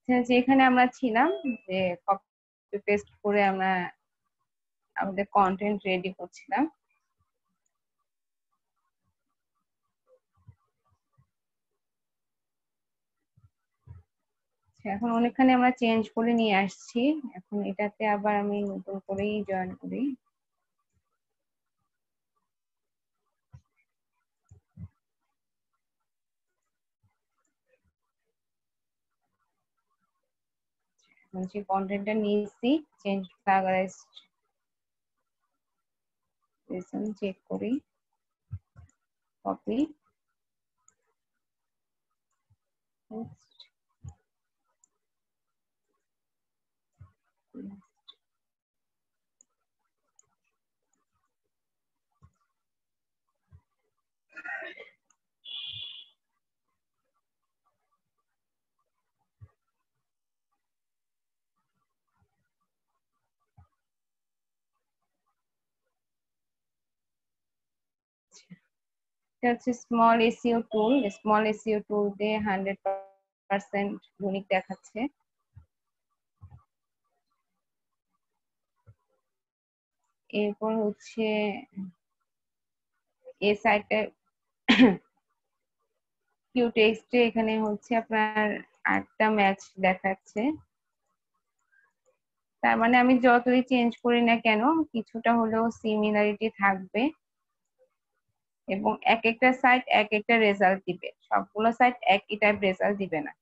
যেখানে আমরা ছিলাম যে কপি পেস্ট করে আমরা আমাদের কন্টেন্ট রেডি করছিলাম। এখন অনেকখানি আমরা চেঞ্জ করে নিয়ে আসছি, এখন এটাতে আবার আমি নতুন করেই জয়েন করি। যে কন্টেন্টটা নিয়েছি চেঞ্জ ফ্লাগারাইজ চেক করি, কপি এটা হচ্ছে small SEO tool. Small SEO tool দিয়ে 100% ইউনিক দেখাচ্ছে। এরপর হচ্ছে এই সাইটে কিউ টেক্সটে এখানে হচ্ছে আপনার 8টা ম্যাচ দেখাচ্ছে, তার মানে আমি যতই চেঞ্জ করি না কেন কিছুটা হলেও সিমিলারিটি থাকবে এবং এক একটা সাইট এক একটা রেজাল্ট দিবে, সবগুলো সাইট একই টাইপ রেজাল্ট দিবে না।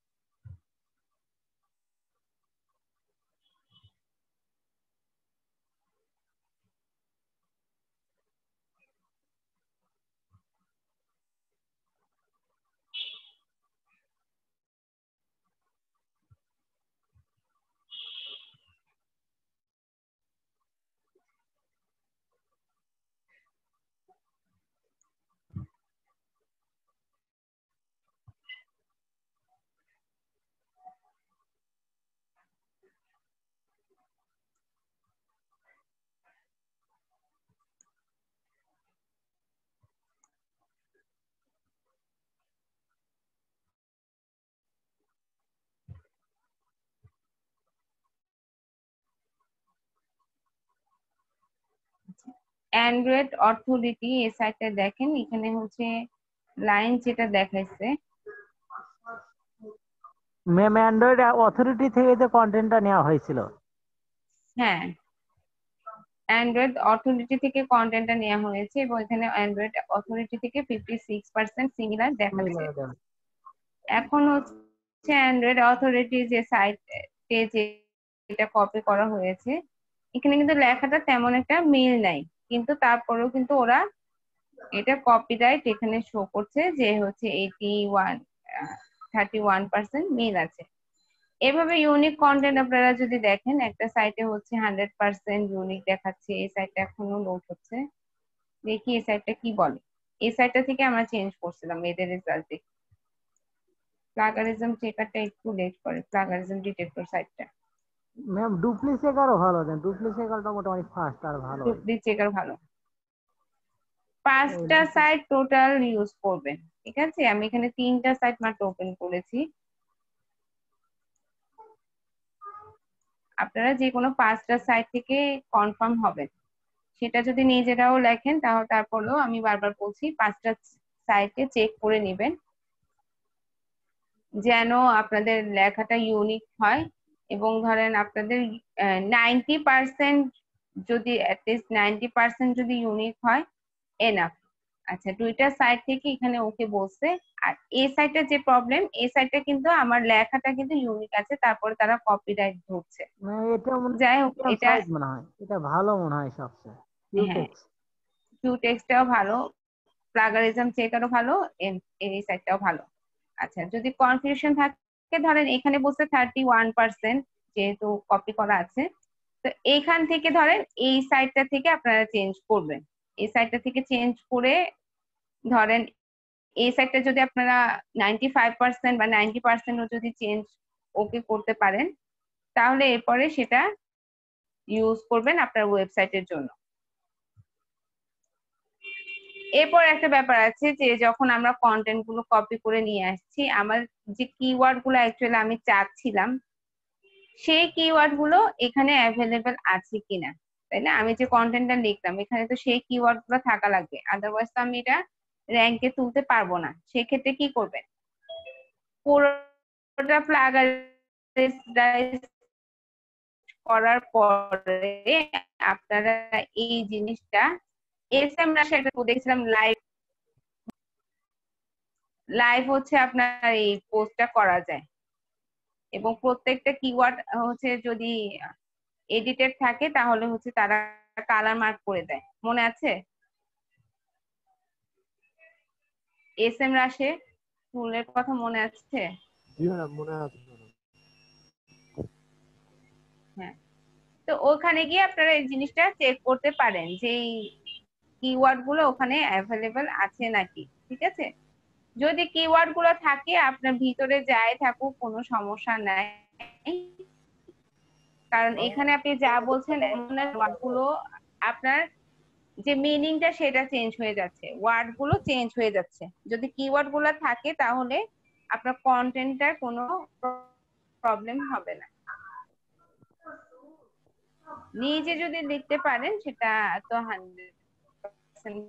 অ্যান্ড্রয়েড অথরিটি এই সাইটটা দেখেন, এখানে হচ্ছে লাইন যেটা দেখাইছে। ম্যাম অ্যান্ড্রয়েড অথরিটি থেকে যে কন্টেন্টটা নেওয়া হয়েছিল, হ্যাঁ অ্যান্ড্রয়েড অথরিটি থেকে কন্টেন্টটা নেওয়া হয়েছে এবং এখানে অ্যান্ড্রয়েড অথরিটি থেকে 56% সিমিলার দেখাচ্ছে। এখন হচ্ছে অ্যান্ড্রয়েড অথরিটি যে সাইট পেজে এটা কপি করা হয়েছে, এখানে কিন্তু লেখাটা তেমন একটা মিল নাই, কিন্তু তারপরেও কিন্তু ওরা এটা কপিরাইট এখানে শো করছে যে হচ্ছে 31% মিল আছে। এভাবে ইউনিক কন্টেন্ট আপনারা যদি দেখেন, একটা সাইটে হচ্ছে 100% ইউনিক দেখাচ্ছে, এই সাইটটা এখনো লোড হচ্ছে, দেখি এই সাইটটা কি বলে। এই সাইটটা থেকে আমরা চেঞ্জ করছিলাম এদের রেজাল্ট দেখি। প্লাগারিজম চেকারটা একটু লেট করে, প্লাগারিজম ডিটেক্টর সাইটটা। ম্যাম ডুপ্লিসেকারও ভালো দেন, ডুপ্লিসেকারটা মোটামুটি ফাস্ট আর ভালো। ডুপ্লি চেকার ভালো। 5টা সাইট টোটাল ইউজ করবেন, ঠিক আছে? আমি এখানে 3টা সাইট মাত্র ওপেন করেছি। আপনারা যে কোনো 5টা সাইট থেকে কনফার্ম হবেন, সেটা যদি নিজেরাও লেখেন তাহলে তারপরেও আমি বারবার বলছি 5টা সাইটে চেক করে নেবেন যেন আপনাদের লেখাটা ইউনিক হয়। এবং ধরেন আপনাদের 90% যদি অ্যাটলিস্ট 90% যদি ইউনিক হয় এনাফ। আচ্ছা 2টা সাইট থেকে এখানে ওকে বলছে। আর এই সাইটটা যে প্রবলেম, এই সাইটটা কিন্তু আমার লেখাটা কিন্তু ইউনিক আছে, তারপরে তারা কপিরাইট ধরছে। এটা যাই হোক এটা সাইট মনে হয়, এটা ভালো মনে হয় সবচেয়ে হ্যাঁ কিউটেক্স। কিউ টেক্সটাও ভালো, প্লাগারিজম চেকারও ভালো, এই সাইটটাও ভালো। আচ্ছা যদি কনফিউশন থাকে, ধরেন এখানে বলছে 31% যেহেতু কপি করা আছে, তো এইখান থেকে ধরেন এই সাইটটা থেকে আপনারা চেঞ্জ করবেন। এই সাইটটা থেকে চেঞ্জ করে ধরেন এই সাইটটা যদি আপনারা 95% বা 90%ও যদি চেঞ্জ ওকে করতে পারেন, তাহলে এরপরে সেটা ইউজ করবেন আপনার ওয়েবসাইটের জন্য। এরপর একটা ব্যাপার আছে যে যখন আমরা কন্টেন্ট গুলো কপি করে নিয়ে আসছি, আমার যে কিওয়ার্ড গুলো অ্যাকচুয়ালি আমি চাচ্ছিলাম সেই কিওয়ার্ড গুলো এখানে অ্যাভেলেবেল আছে কিনা, তাই না? আমি যে কন্টেন্টটা লিখলাম এখানে তো সেই কিওয়ার্ড গুলো থাকা লাগবে, আদারওয়াইজ তো আমি এটা র্যাঙ্কে তুলতে পারবো না। সেক্ষেত্রে কি করবেন, পুরোটা প্লাগারাইজ করার পরে আপনারা এই জিনিসটা আমরা সেটা দেখছিলাম লাইভ, লাইভ হচ্ছে আপনার এই পোস্টটা করা যায়, এবং প্রত্যেকটা কিওয়ার্ড হচ্ছে যদি এডিটেড থাকে তাহলে হচ্ছে তারা কালার মার্ক করে দেয়, মনে আছে? রাশে টুলের কথা মনে আছে? জি ম্যাডাম, মনে আছে ম্যাডাম। হ্যাঁ, তো ওখানে গিয়ে আপনারা এই জিনিসটা চেক করতে পারেন যে এই কিওয়ার্ড গুলো ওখানে অ্যাভেলেবল আছে নাকি, ঠিক আছে? যদি কিওয়ার্ড গুলো থাকে আপনার ভিতরে যাই থাকুক কোনো সমস্যা নাই, কারণ এখানে আপনি যা বলছেন এমন ওয়ার্ড গুলো আপনার যে মিনিংটা সেটা চেঞ্জ হয়ে যাচ্ছে, ওয়ার্ড গুলো চেঞ্জ হয়ে যাচ্ছে। যদি কিওয়ার্ড গুলো থাকে তাহলে আপনার কন্টেন্টটার কোনো প্রবলেম হবে না। নিজে যদি লিখতে পারেন সেটা তো 100%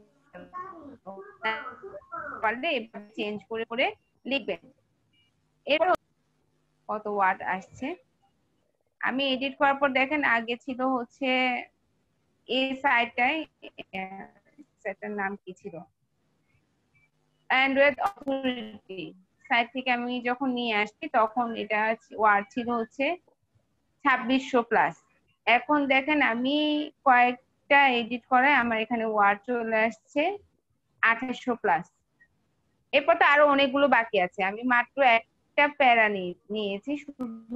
পারলে এভাবে চেঞ্জ করে করে লিখবেন। এবার কত ওয়ার্ড আসছে আমি এডিট করার পর দেখেন, আগে ছিল হচ্ছে এই সাইটটাই, সাইটটার নাম কি ছিল, অ্যান্ড্রয়েড অথরিটি সাইট থেকে আমি যখন নিয়ে আসছি তখন এটা ওয়ার্ড ছিল হচ্ছে 2600 প্লাস। এখন দেখেন আমি কয়েকটা এডিট করায় আমার এখানে ওয়ার্ড চলে আসছে 2800 প্লাস। এরপর তো আরো অনেকগুলো বাকি আছে, আমি মাত্র একটা প্যারা নিয়েছি, শুধু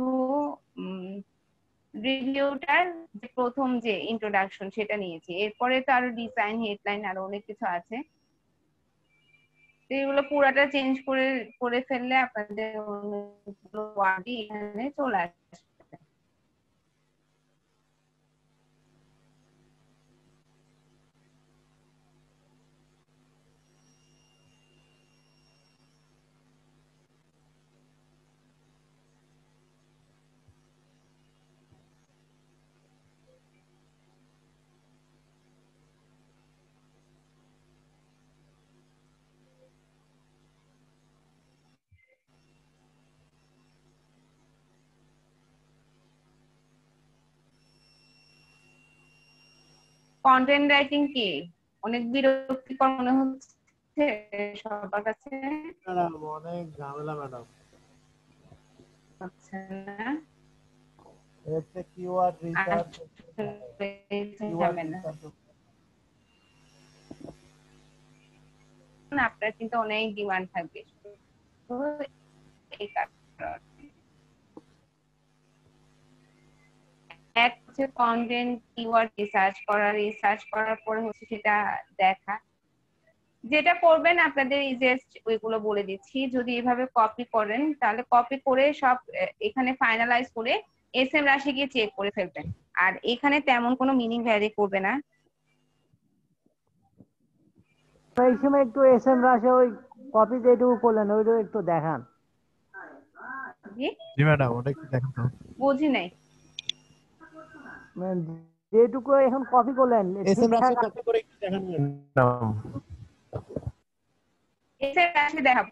রিভিউটার যে প্রথম যে ইন্ট্রোডাকশন সেটা নিয়েছি, এরপরে তো আরো ডিজাইন হেডলাইন আরো অনেক কিছু আছে। তো এগুলো পুরাটা চেঞ্জ করে করে ফেললে আপনাদের অনেকগুলো ওয়ার্ডই এখানে চলে আসবে। কন্টেন্ট রাইটিং কি অনেক বিরক্তিকর মনে হচ্ছে সবার কাছে? ম্যাডাম অনেক ঝামেলা ম্যাডাম। আচ্ছা, না এতে কিওয়ার্ড রিসার্চ, কিওয়ার্ড ঝামেলা রিসার্চ। আপনার কিন্তু অনেক ডিমান্ড থাকবে, তো এই কারণে এক হচ্ছে কন্টেন্ট কিওয়ার্ড রিসার্চ করার পরে হচ্ছে সেটা দেখা। যেটা করবেন আপনাদের জাস্ট ওইগুলো বলে দিচ্ছি, যদি এভাবে কপি করেন তাহলে কপি করে সব এখানে ফাইনালাইজ করে রাশি গিয়ে চেক করে ফেলবেন, আর এখানে তেমন কোনো মিনিং ভ্যারি করবে না। এই সময় একটু রাশে ওই কপি যেটুকু করলেন ওইটা একটু দেখান। জি জি ম্যাডাম, ওটা একটু দেখেন তো। বুঝি নাই। মানে যেটুকু এখন কপি করলেন রাশি ঠিকঠাক কপি করে একটু দেখেন ম্যাডাম। রাশি দেখাবো।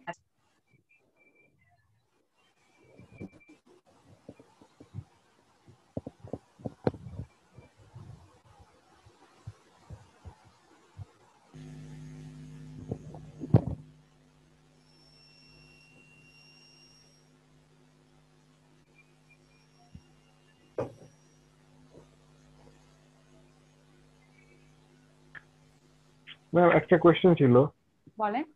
ম্যাম একটা কোয়েশ্চেন ছিল। বলেন।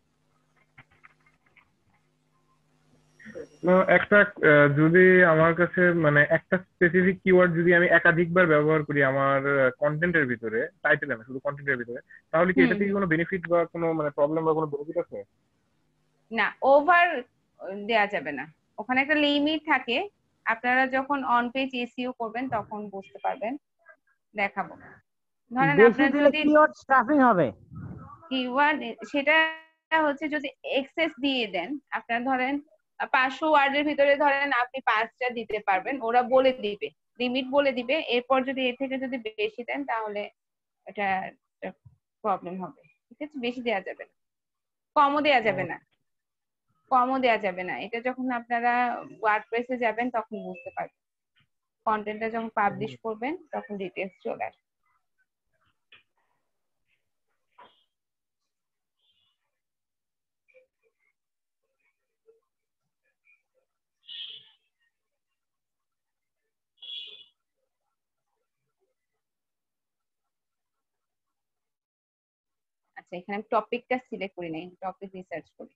ম্যাম একটা যদি আমার কাছে মানে একটা স্পেসিফিক কিওয়ার্ড যদি আমি একাধিকবার ব্যবহার করি আমার কন্টেন্টের ভিতরে, টাইটেলে না শুধু কন্টেন্টের ভিতরে, তাহলে কি এটা থেকে কোনো বেনিফিট বা কোনো মানে প্রবলেম বা কোনো বেনিফিট আছে? না, ওভার দেয়া যাবে না, ওখানে একটা লিমিট থাকে। আপনারা যখন অন পেজ এসইও করবেন তখন বুঝতে পারবেন, দেখাবো। ধরেন বেশি আপনার দিলে যদি কিওয়ার্ড স্টাফিং হবে। কিওয়ার্ড সেটা হচ্ছে যদি এক্সেস দিয়ে দেন, আপনার ধরেন 500 ওয়ার্ডের ভিতরে ধরেন আপনি 5টা দিতে পারবেন, ওরা বলে দিবে, লিমিট বলে দিবে। এরপর যদি এর থেকে যদি বেশি দেন তাহলে এটা প্রবলেম হবে। ঠিক আছে, বেশি দেওয়া যাবে না, কমও দেওয়া যাবে না, কমও দেওয়া যাবে না। এটা যখন আপনারা ওয়ার্ডপ্রেসে যাবেন তখন বুঝতে পারবেন, কন্টেন্টটা যখন পাবলিশ করবেন তখন ডিটেলস চলে আসবে। আচ্ছা, এখানে আমি টপিকটা সিলেক্ট করি নাই, টপিক রিসার্চ করি।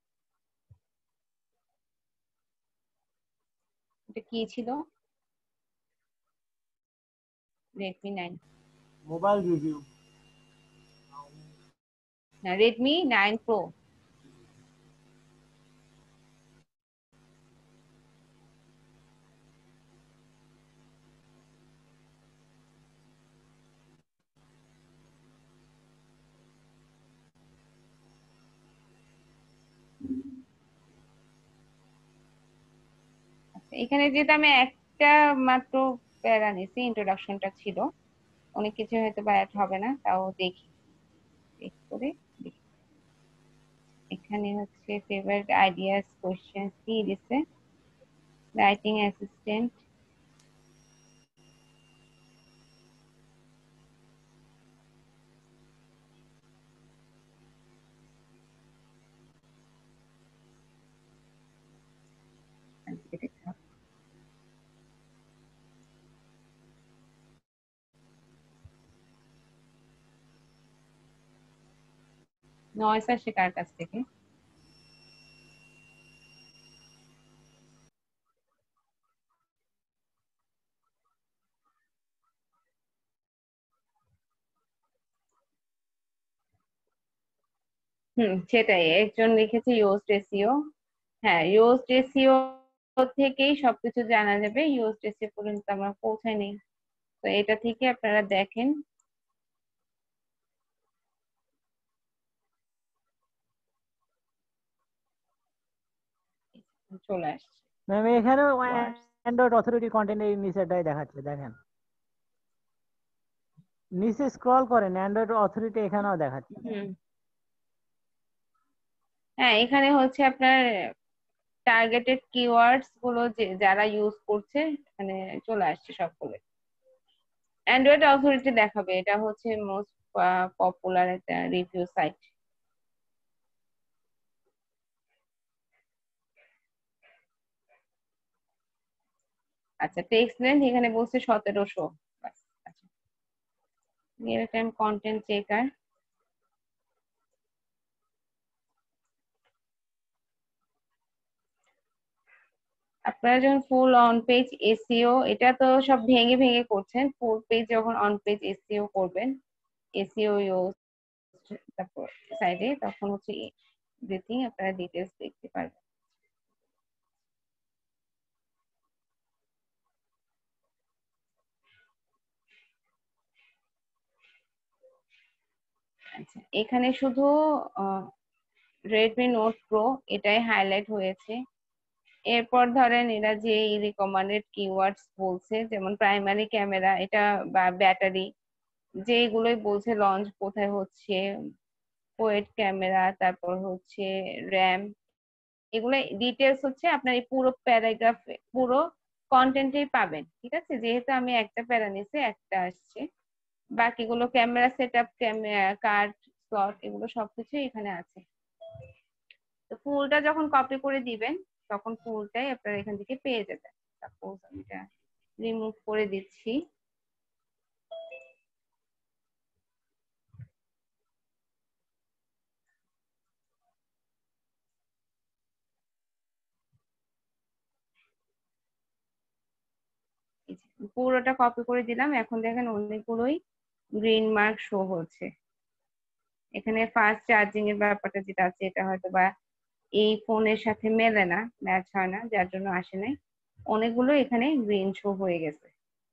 এটা কি ছিল? Redmi 9, mobile review. না রেডমি 9 প্রো। আচ্ছা, এখানে যেহেতু আমি একটা মাত্র প্যারা নিছি, ইন্ট্রোডাকশনটা ছিল, অনেক কিছু হয়তো বা অ্যাড হবে না, তাও দেখি চেক করে দেখি। এখানে হচ্ছে ফেভারিট আইডিয়াস কোশ্চেন কি দিছে, রাইটিং অ্যাসিস্ট্যান্ট, নয়েস আসে কার কাছ থেকে? সেটাই, একজন লিখেছে ইউজড এসইও। হ্যাঁ, ইউজড এসইও থেকেই সবকিছু জানা যাবে, ইউজড এসইও পর্যন্ত আমরা পৌঁছাইনি। তো এটা থেকে আপনারা দেখেন। চলে আসছে ম্যাম এখানেও ওয়ার্ডস। অ্যান্ড্রয়েড অথরিটি কন্টেন্ট এই নিচেটাই দেখাচ্ছে, দেখেন নিচে স্ক্রল করেন, অ্যান্ড্রয়েড অথরিটি এখানেও দেখাচ্ছে। হ্যাঁ, এখানে হচ্ছে আপনার টার্গেটেড কিওয়ার্ডস গুলো যে যারা ইউজ করছে এখানে চলে আসছে সবগুলো। অ্যান্ড্রয়েড অথরিটি দেখাবে, এটা হচ্ছে মোস্ট পপুলার একটা রিভিউ সাইট। আচ্ছা, টেক্সট লেন্থ এখানে বলছে 1700। আচ্ছা, রিয়েল টাইম কন্টেন্ট চেকার। আপনারা যখন ফুল অন পেজ এসইও, এটা তো সব ভেঙে ভেঙে করছেন, ফুল পেজ যখন অন পেজ এসইও করবেন, এসইও ইউজ তারপর সাইডে, তখন হচ্ছে এভরিথিং আপনারা ডিটেলস দেখতে পারবেন। আচ্ছা, এখানে শুধু রেডমি নোট প্রো এটাই হাইলাইট হয়েছে। এরপর ধরেন এরা যে রিকমান্ডেড কিওয়ার্ডস বলছে, যেমন প্রাইমারি ক্যামেরা, এটা বা ব্যাটারি, যেগুলোই বলছে লঞ্চ কোথায় হচ্ছে, কোয়েড ক্যামেরা, তারপর হচ্ছে র্যাম, এগুলো ডিটেলস হচ্ছে আপনার এই পুরো প্যারাগ্রাফে, পুরো কন্টেন্টেই পাবেন। ঠিক আছে, যেহেতু আমি একটা প্যারা নিছি, একটা আসছে, বাকিগুলো camera setup, camera card slot, এগুলো সবকিছু এখানে আছে। তো ফুলটা যখন কপি করে দিবেন তখন ফুলটাই আপনারা এখান থেকে পেয়ে যাবেন। সাপোজ আমি এটা রিমুভ করে দিচ্ছি। এই যে পুরোটা কপি করে দিলাম, এখন দেখেন অনেকগুলোই গ্রিন মার্ক শো হচ্ছে। এখানে ফাস্ট চার্জিং এর ব্যাপারটা যেটা আছে, এটা হয়তো বা এই ফোনের সাথে মেলে না, ম্যাচ হয় না, যার জন্য আসে নাই। অনেকগুলো এখানে গ্রিন শো হয়ে গেছে।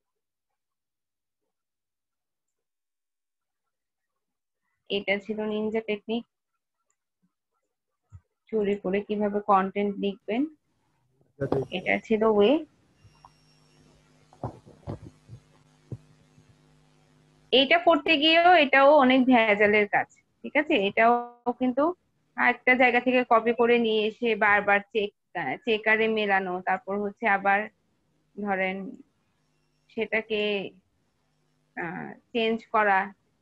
এটা ছিল নিনজা টেকনিক, চুরি করে কিভাবে কন্টেন্ট লিখবেন। এটা ছিল ওয়ে। এইটা করতে গিয়েও এটাও অনেক ভেজালের কাজ, ঠিক আছে। এটাও কিন্তু একটা জায়গা থেকে কপি করে নিয়ে এসে বারবার চেকারে মেলানো, তারপর হচ্ছে আবার ধরেন সেটাকে চেঞ্জ করা,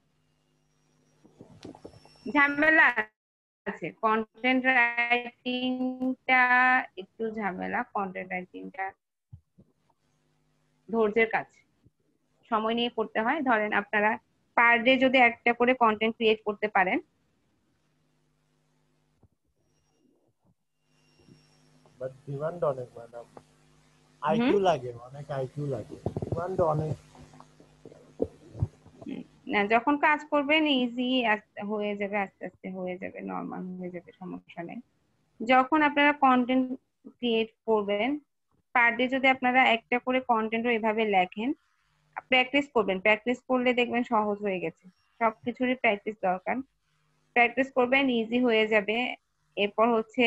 ঝামেলা আছে। কন্টেন্ট রাইটিংটা একটু ঝামেলা, কন্টেন্ট রাইটিংটা ধৈর্যের কাজ, সময় নিয়ে করতে হয়। ধরেন আপনারা পার ডে যদি একটা করে কন্টেন্ট ক্রিয়েট করতে পারেন, বাট ডিমান্ড অনেক ম্যাডাম, হুম আইকিউ লাগে, অনেক আইকিউ লাগে, ডিমান্ড অনেক। না, যখন কাজ করবেন ইজি হয়ে যাবে, আস্তে আস্তে হয়ে যাবে, নর্মাল হয়ে যাবে, সমস্যা নেই। যখন আপনারা কন্টেন্ট ক্রিয়েট করবেন, পার ডে যদি আপনারা একটা করে কন্টেন্টও এভাবে লেখেন, প্র্যাকটিস করবেন, প্র্যাকটিস করলে দেখবেন সহজ হয়ে গেছে। সবকিছুরই প্র্যাকটিস দরকার, প্র্যাকটিস করবেন ইজি হয়ে যাবে। এরপর হচ্ছে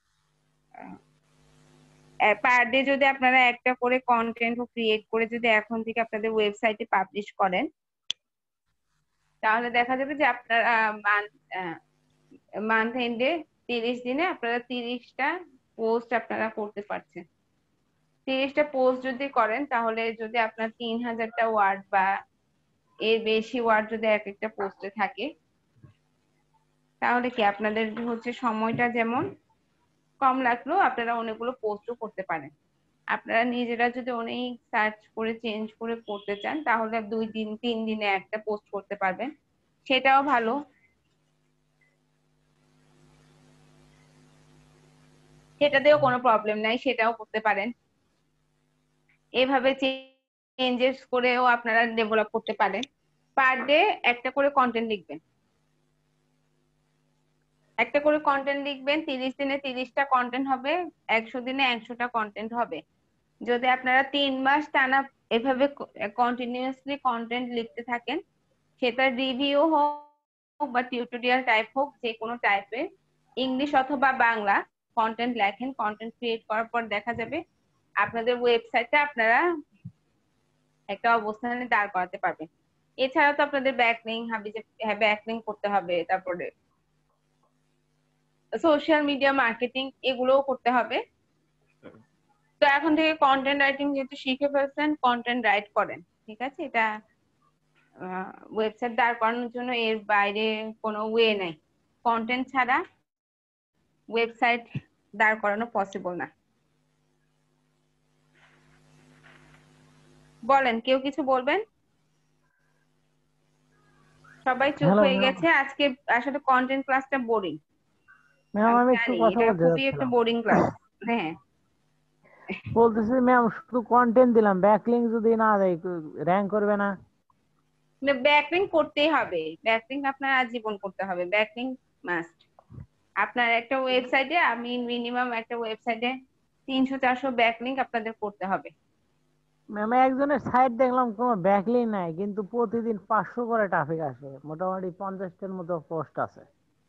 পার ডে যদি আপনারা একটা করে কন্টেন্ট ক্রিয়েট করে যদি এখন থেকে আপনাদের ওয়েবসাইটে পাবলিশ করেন, তাহলে দেখা যাবে যে আপনারা মান্থ এন্ডে 30 দিনে আপনারা 30টা পোস্ট আপনারা করতে পারছেন। 30টা পোস্ট যদি করেন, তাহলে যদি আপনার 3000টা ওয়ার্ড বা এর বেশি ওয়ার্ড যদি এক একটা পোস্টে থাকে, তাহলে কি আপনাদের হচ্ছে সময়টা যেমন কম লাগলো, আপনারা অনেকগুলো পোস্টও করতে পারেন। আপনারা নিজেরা যদি অনেক সার্চ করে চেঞ্জ করে করতে চান, তাহলে 2 দিন 3 দিনে একটা পোস্ট করতে পারবেন, সেটাও ভালো। সেটাতেও কোনো প্রবলেম নাই, সেটাও করতে পারেন। এভাবে চেঞ্জেস করেও আপনারা ডেভেলপ করতে পারেন। পার ডে একটা করে কন্টেন্ট লিখবেন, একটা করে কন্টেন্ট লিখবেন। 30 দিনে 30টা কন্টেন্ট হবে, 100 দিনে 100টা কন্টেন্ট হবে। যদি আপনারা 3 মাস টানা এভাবে কন্টিনিউয়াসলি কন্টেন্ট লিখতে থাকেন, সেটা রিভিউ হোক বা টিউটোরিয়াল টাইপ হোক, যে কোনো টাইপের, ইংলিশ অথবা বাংলা কন্টেন্ট লেখেন, কন্টেন্ট ক্রিয়েট করার পর দেখা যাবে আপনাদের ওয়েবসাইটে আপনারা একটা অবস্থানে দাঁড় করাতে পারবেন। এছাড়া তো আপনাদের ব্যাকলিং ব্যাকলিং করতে হবে, তারপরে সোশ্যাল মিডিয়া মার্কেটিং এগুলোও করতে হবে। তো এখন থেকে কন্টেন্ট রাইটিং যেহেতু শিখে ফেলছেন, কন্টেন্ট রাইট করেন, ঠিক আছে। এটা ওয়েবসাইট দাঁড় করানোর জন্য এর বাইরে কোনো ওয়ে নাই। কন্টেন্ট ছাড়া ওয়েবসাইট দাঁড় করানো পসিবল না। বলেন, কেউ কিছু বলবেন? সবাই চুপ হ্যালো হয়ে ম্যাম। গেছে আজকে। আসলে কন্টেন্ট ক্লাসটা বোরিং, ম্যাম আমি আমি একটু জানি কথা এটা বলতে খুবই একটা চাচ্ছিলাম। Boring class. হ্যাঁ, বলতেছি ম্যাম শুধু কন্টেন্ট দিলাম, ব্যাকলিং যদি না দেয় র্যাঙ্ক করবে না? ব্যাকলিং করতেই হবে, ব্যাকলিং আপনার আজীবন করতে হবে, ব্যাকলিং মাস্ট। আপনার একটা ওয়েবসাইটে, আমি মিনিমাম একটা ওয়েবসাইটে 300-400 ব্যাকলিং আপনাদের করতে হবে। ম্যাম একজনের সাইট দেখলাম কোনো ব্যাকলিং নাই, কিন্তু প্রতিদিন 500 করে ট্রাফিক আসে, মোটামুটি 50টার মতো পোস্ট আছে।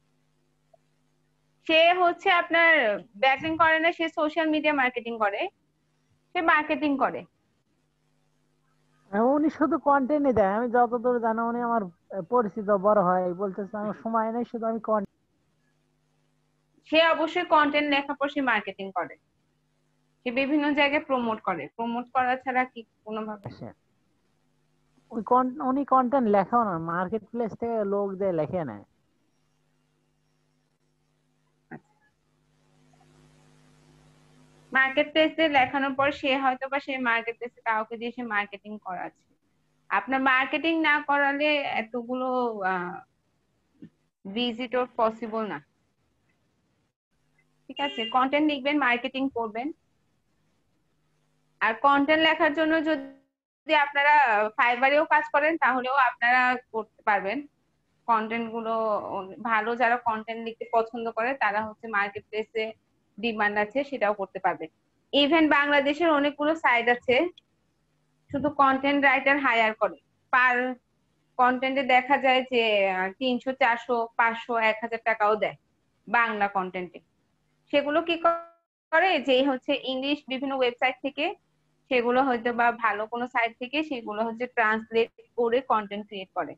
সে হচ্ছে আপনার ব্যাকলিং করে না, সে সোশ্যাল মিডিয়া মার্কেটিং করে, সে মার্কেটিং করে। উনি শুধু কন্টেন্টই দেয়, আমি যতদূর জানি উনি আমার পরিচিত বড় হয়, বলতেছে আমার সময় নেই, শুধু আমি সে অবশ্যই কন্টেন্ট লেখার পর সে মার্কেটিং করে, সে বিভিন্ন জায়গায় প্রমোট করে, প্রমোট করা ছাড়া কি কোনোভাবে। কন্টেন্ট, উনি কন্টেন্ট লেখাও না, মার্কেট প্লেস থেকে লোক দিয়ে লেখে নেয়। মার্কেট প্লেসে লেখানোর পর সে হয়তো বা সে মার্কেট প্লেসে কাউকে দিয়ে সে মার্কেটিং করাচ্ছে। আপনার মার্কেটিং না করালে এতগুলো ভিজিটর পসিবল না, ঠিক আছে। কন্টেন্ট লিখবেন, মার্কেটিং করবেন। আর কন্টেন্ট লেখার জন্য যদি আপনারা ফাইবারেও কাজ করেন, তাহলেও আপনারা করতে পারবেন। কন্টেন্ট গুলো ভালো, যারা কন্টেন্ট লিখতে পছন্দ করে তারা হচ্ছে মার্কেট প্লেসে ডিমান্ড আছে, সেটাও করতে পারবে। ইভেন বাংলাদেশের অনেকগুলো সাইট আছে শুধু কন্টেন্ট রাইটার হায়ার করে, পার কন্টেন্টে দেখা যায় যে 300, 400, 500, 1000 টাকাও দেয় বাংলা কন্টেন্টে। সেগুলো কি করে যে হচ্ছে ইংলিশ বিভিন্ন ওয়েবসাইট থেকে, সেগুলো হয়তো বা ভালো কোনো সাইট থেকে সেগুলো হচ্ছে ট্রান্সলেট করে কন্টেন্ট ক্রিয়েট করে।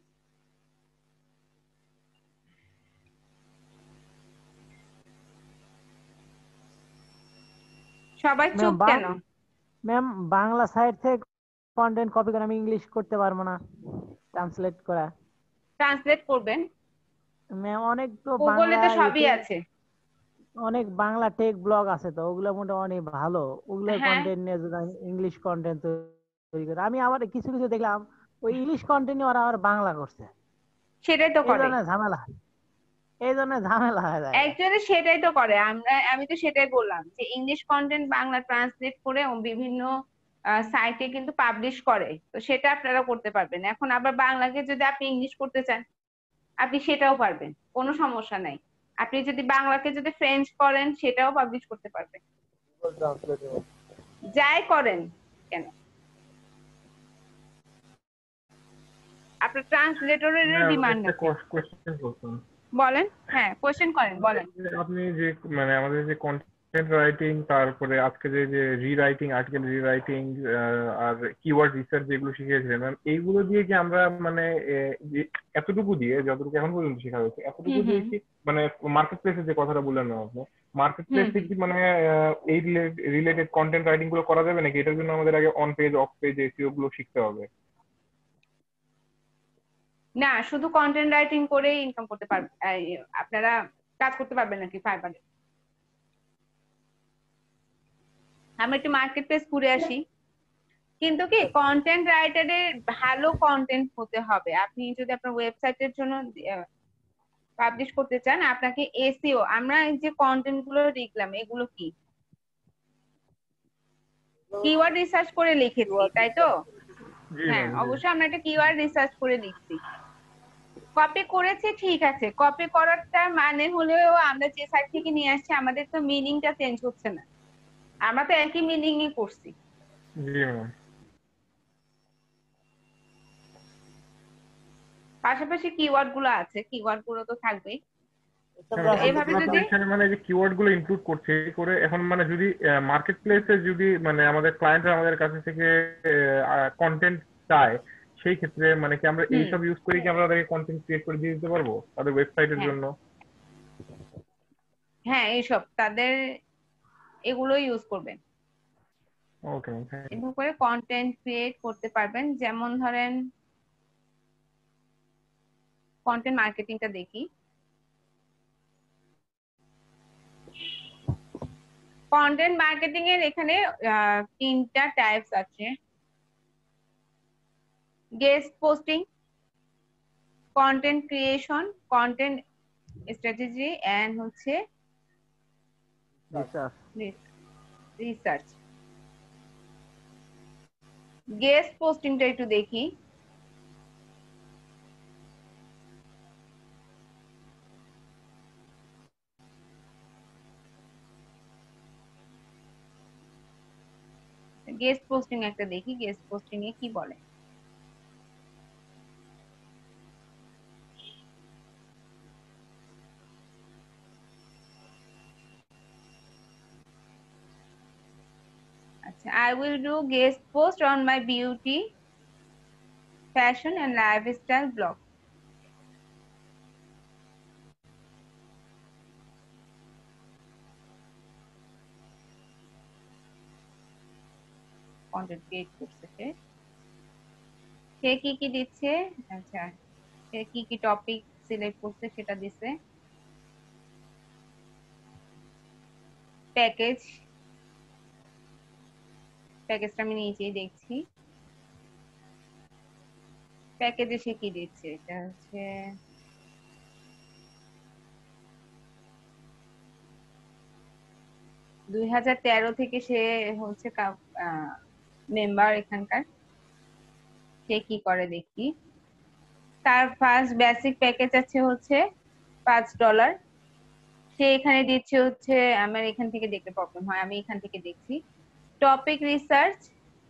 সবাই চুপ কেন? ম্যাম বাংলা সাইট থেকে কন্টেন্ট কপি করে আমি ইংলিশ করতে পারবো না ট্রান্সলেট করা? ট্রান্সলেট করবেন, ম্যাম অনেক তো গুগলে বাংলা তো সবই আছে। অনেক বাংলা টেক ব্লগ আছে, তো ওগুলো মোটামুটি ভালো, ওগুলোর হ্যাঁ, কন্টেন্ট নিয়ে যদি আমি ইংলিশ কন্টেন্ট তৈরি করি, আমি আবার কিছু কিছু দেখলাম ওই ইংলিশ কন্টেন্ট ওরা আবার বাংলা করছে, সেটাই তো এই করে। ধরনের ঝামেলা, এই ধরনের ঝামেলা হয়ে যায়। একচুয়ালি সেটাই তো করে। আমি তো সেটাই বললাম যে ইংলিশ কন্টেন্ট বাংলা ট্রান্সলেট করে ও বিভিন্ন সাইটে কিন্তু পাবলিশ করে, তো সেটা আপনারা করতে পারবেন। এখন আবার বাংলাকে যদি আপনি ইংলিশ করতে চান, আপনি সেটাও পারবেন, কোনো সমস্যা নাই। আপনি যদি বাংলাকে যদি ফ্রেঞ্চ করেন, সেটাও পাবলিশ করতে পারবেন, গুগল ট্রান্সলেটর। যাই করেন কেন। আপনার ট্রান্সলেটরের ডিমান্ড একটা আছে। কোশ্চেন করতাম। বলেন, হ্যাঁ কোশ্চেন করেন, বলেন। আপনি যে মানে আমাদের যে কন্টেন্ট রাইটিং, তারপরে আজকে যে যে রিরাইটিং, আর্টিকেল রিরাইটিং আর কিওয়ার্ড রিসার্চ যেগুলো শিখিয়েছিলেন ম্যাম, এইগুলো দিয়ে কি আমরা মানে এতটুকু দিয়ে, যতটুকু এখন পর্যন্ত শেখা হয়েছে এতটুকু হুম দিয়ে হুম কি মানে মার্কেট প্লেসে যে কথাটা বললেন না আপনি, মার্কেট হুম প্লেসে হুম কি মানে এই রিলেটেড কন্টেন্ট রাইটিং গুলো করা যাবে নাকি এটার জন্য আমাদের আগে on page off page SEO গুলো শিখতে হবে? না, শুধু কন্টেন্ট রাইটিং করে ইনকাম করতে পারবেন, আপনারা কাজ করতে পারবেন নাকি ফাইবারে? আমি একটু মার্কেট প্লেস ঘুরে আসি। কিন্তু কি কন্টেন্ট রাইটারের ভালো কন্টেন্ট হতে হবে। আপনি যদি আপনার ওয়েবসাইটের জন্য পাবলিশ করতে চান, আপনাকে এসইও, আমরা এই যে কন্টেন্ট গুলো লিখলাম এগুলো কি কিওয়ার্ড রিসার্চ করে লিখেছি, কিওয়ার্ড তাই তো? রিসার্চ। জি হ্যাঁ, ম্যাম, জি। অবশ্যই আমরা একটা কিওয়ার্ড রিসার্চ করে লিখছি। কপি করেছে ঠিক আছে, কপি করারটা মানে হলেও আমরা যে সাইট থেকে নিয়ে আসছি আমাদের তো মিনিংটা চেঞ্জ হচ্ছে না, আমরা তো একই মিনিংই করছি। জি ম্যাম। পাশাপাশি কিওয়ার্ড গুলো আছে, কিওয়ার্ড গুলো তো থাকবেই। এসব হ্যাঁ, তো রাখলে এভাবে আপনার যদি এখানে মানে যে কিওয়ার্ড গুলো ইনক্লুড করছে এই করে এখন মানে যদি মার্কেট প্লেসে যদি মানে আমাদের ক্লায়েন্টরা আমাদের কাছে থেকে কন্টেন্ট চায়, সেই ক্ষেত্রে মানে কি আমরা হুম, এইসব ইউজ করে কি আমরা তাদেরকে কন্টেন্ট ক্রিয়েট করে দিয়ে দিতে পারবো তাদের ওয়েবসাইটের হ্যাঁ জন্য? হ্যাঁ, এইসব তাদের এগুলো ইউজ করবেন, ওকে ম্যাম। এভাবে করে কন্টেন্ট ক্রিয়েট করতে পারবেন। যেমন ধরেন কন্টেন্ট মার্কেটিংটা দেখি। কন্টেন্ট মার্কেটিং এর এখানে তিনটা টাইপস আছে: guest posting, content creation, content strategy, and হচ্ছে রিসার্চ। রিসার্চ। গেস্ট পোস্টিংটা একটু দেখি। গেস্ট পোস্টিং একটা দেখি, গেস্ট পোস্টিং এ কি বলে। আচ্ছা, I will do guest post on my beauty, fashion and lifestyle blog. Content create করছে সে, সে কি কি দিচ্ছে। আচ্ছা, সে কি কি টপিক সিলেক্ট করছে সেটা দিছে। প্যাকেজ, প্যাকেজটা আমি নিচেই দেখছি। প্যাকেজে সে কি দিচ্ছে, এটা হচ্ছে 2013 থেকে সে হচ্ছে মেম্বার এখানকার। সে কি করে দেখি। তার ফার্স্ট বেসিক প্যাকেজ আছে হচ্ছে $5। সে এখানে দিচ্ছে হচ্ছে, আমার এখান থেকে দেখতে প্রবলেম হয়, আমি এখান থেকে দেখছি। Topic research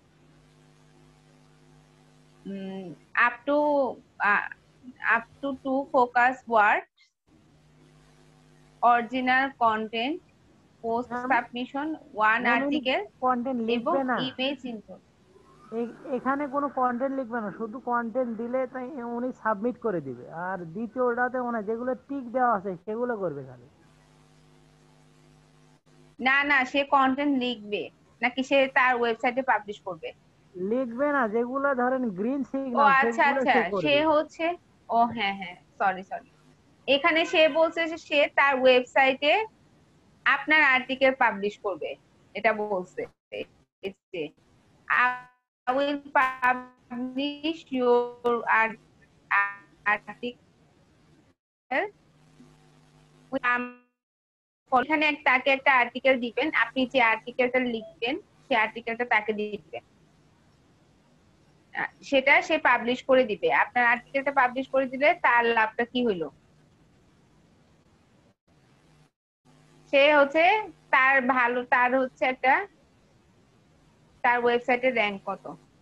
up to up to 2 focus word, original content, post ma'am submission, one ma'am ইনি আর্টিকেল কন্টেন্ট এবং লিখবে না, ইমেজ ইনপুট। এখানে কোনো কন্টেন্ট লিখবে না, শুধু কন্টেন্ট দিলে তাই উনি সাবমিট করে দিবে। আর দ্বিতীয়টাতে ওনা যেগুলো টিক দেওয়া আছে সেগুলো করবে খালি। না না, সে কন্টেন্ট লিখবে নাকি সে তার ওয়েবসাইটে পাবলিশ করবে? লিখবে না, যেগুলো ধরেন গ্রিন ও সিগন্যাল আচ্ছা সেগুলো আচ্ছা, সে সে করবে। হচ্ছে, ও হ্যাঁ হ্যাঁ, সরি সরি, এখানে সে বলছে যে সে তার ওয়েবসাইটে আপনার আর্টিকেল পাবলিশ করবে, এটা বলছে। এই যে, I will publish your article. এখানে তাকে একটা আর্টিকেল দিবেন, আপনি যে আর্টিকেলটা লিখবেন সেই আর্টিকেলটা তাকে দিবেন, সেটা সে পাবলিশ করে দিবে। আপনার আর্টিকেলটা পাবলিশ করে দিলে তার লাভটা কি হইলো? সে হচ্ছে তার ভালো, তার হচ্ছে একটা, তার ওয়েবসাইটের র্যাঙ্ক কত।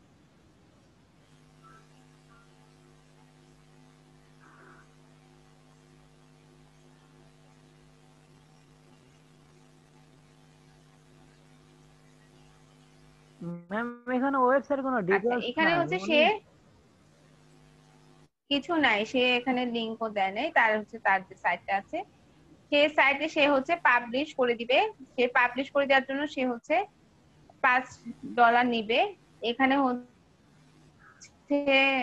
ম্যাম এখানে ওয়েবসাইট কোনো আচ্ছা, ডিটেইলস এখানে নাই হচ্ছে উনি। সে কিছু নাই, সে এখানে লিঙ্কও দেয় নাই, তার হচ্ছে তার যে সাইটটা আছে সে সাইটে সে হচ্ছে পাবলিশ করে দিবে। সে পাবলিশ করে দেওয়ার জন্য সে হচ্ছে $5 নিবে। এখানে হচ্ছে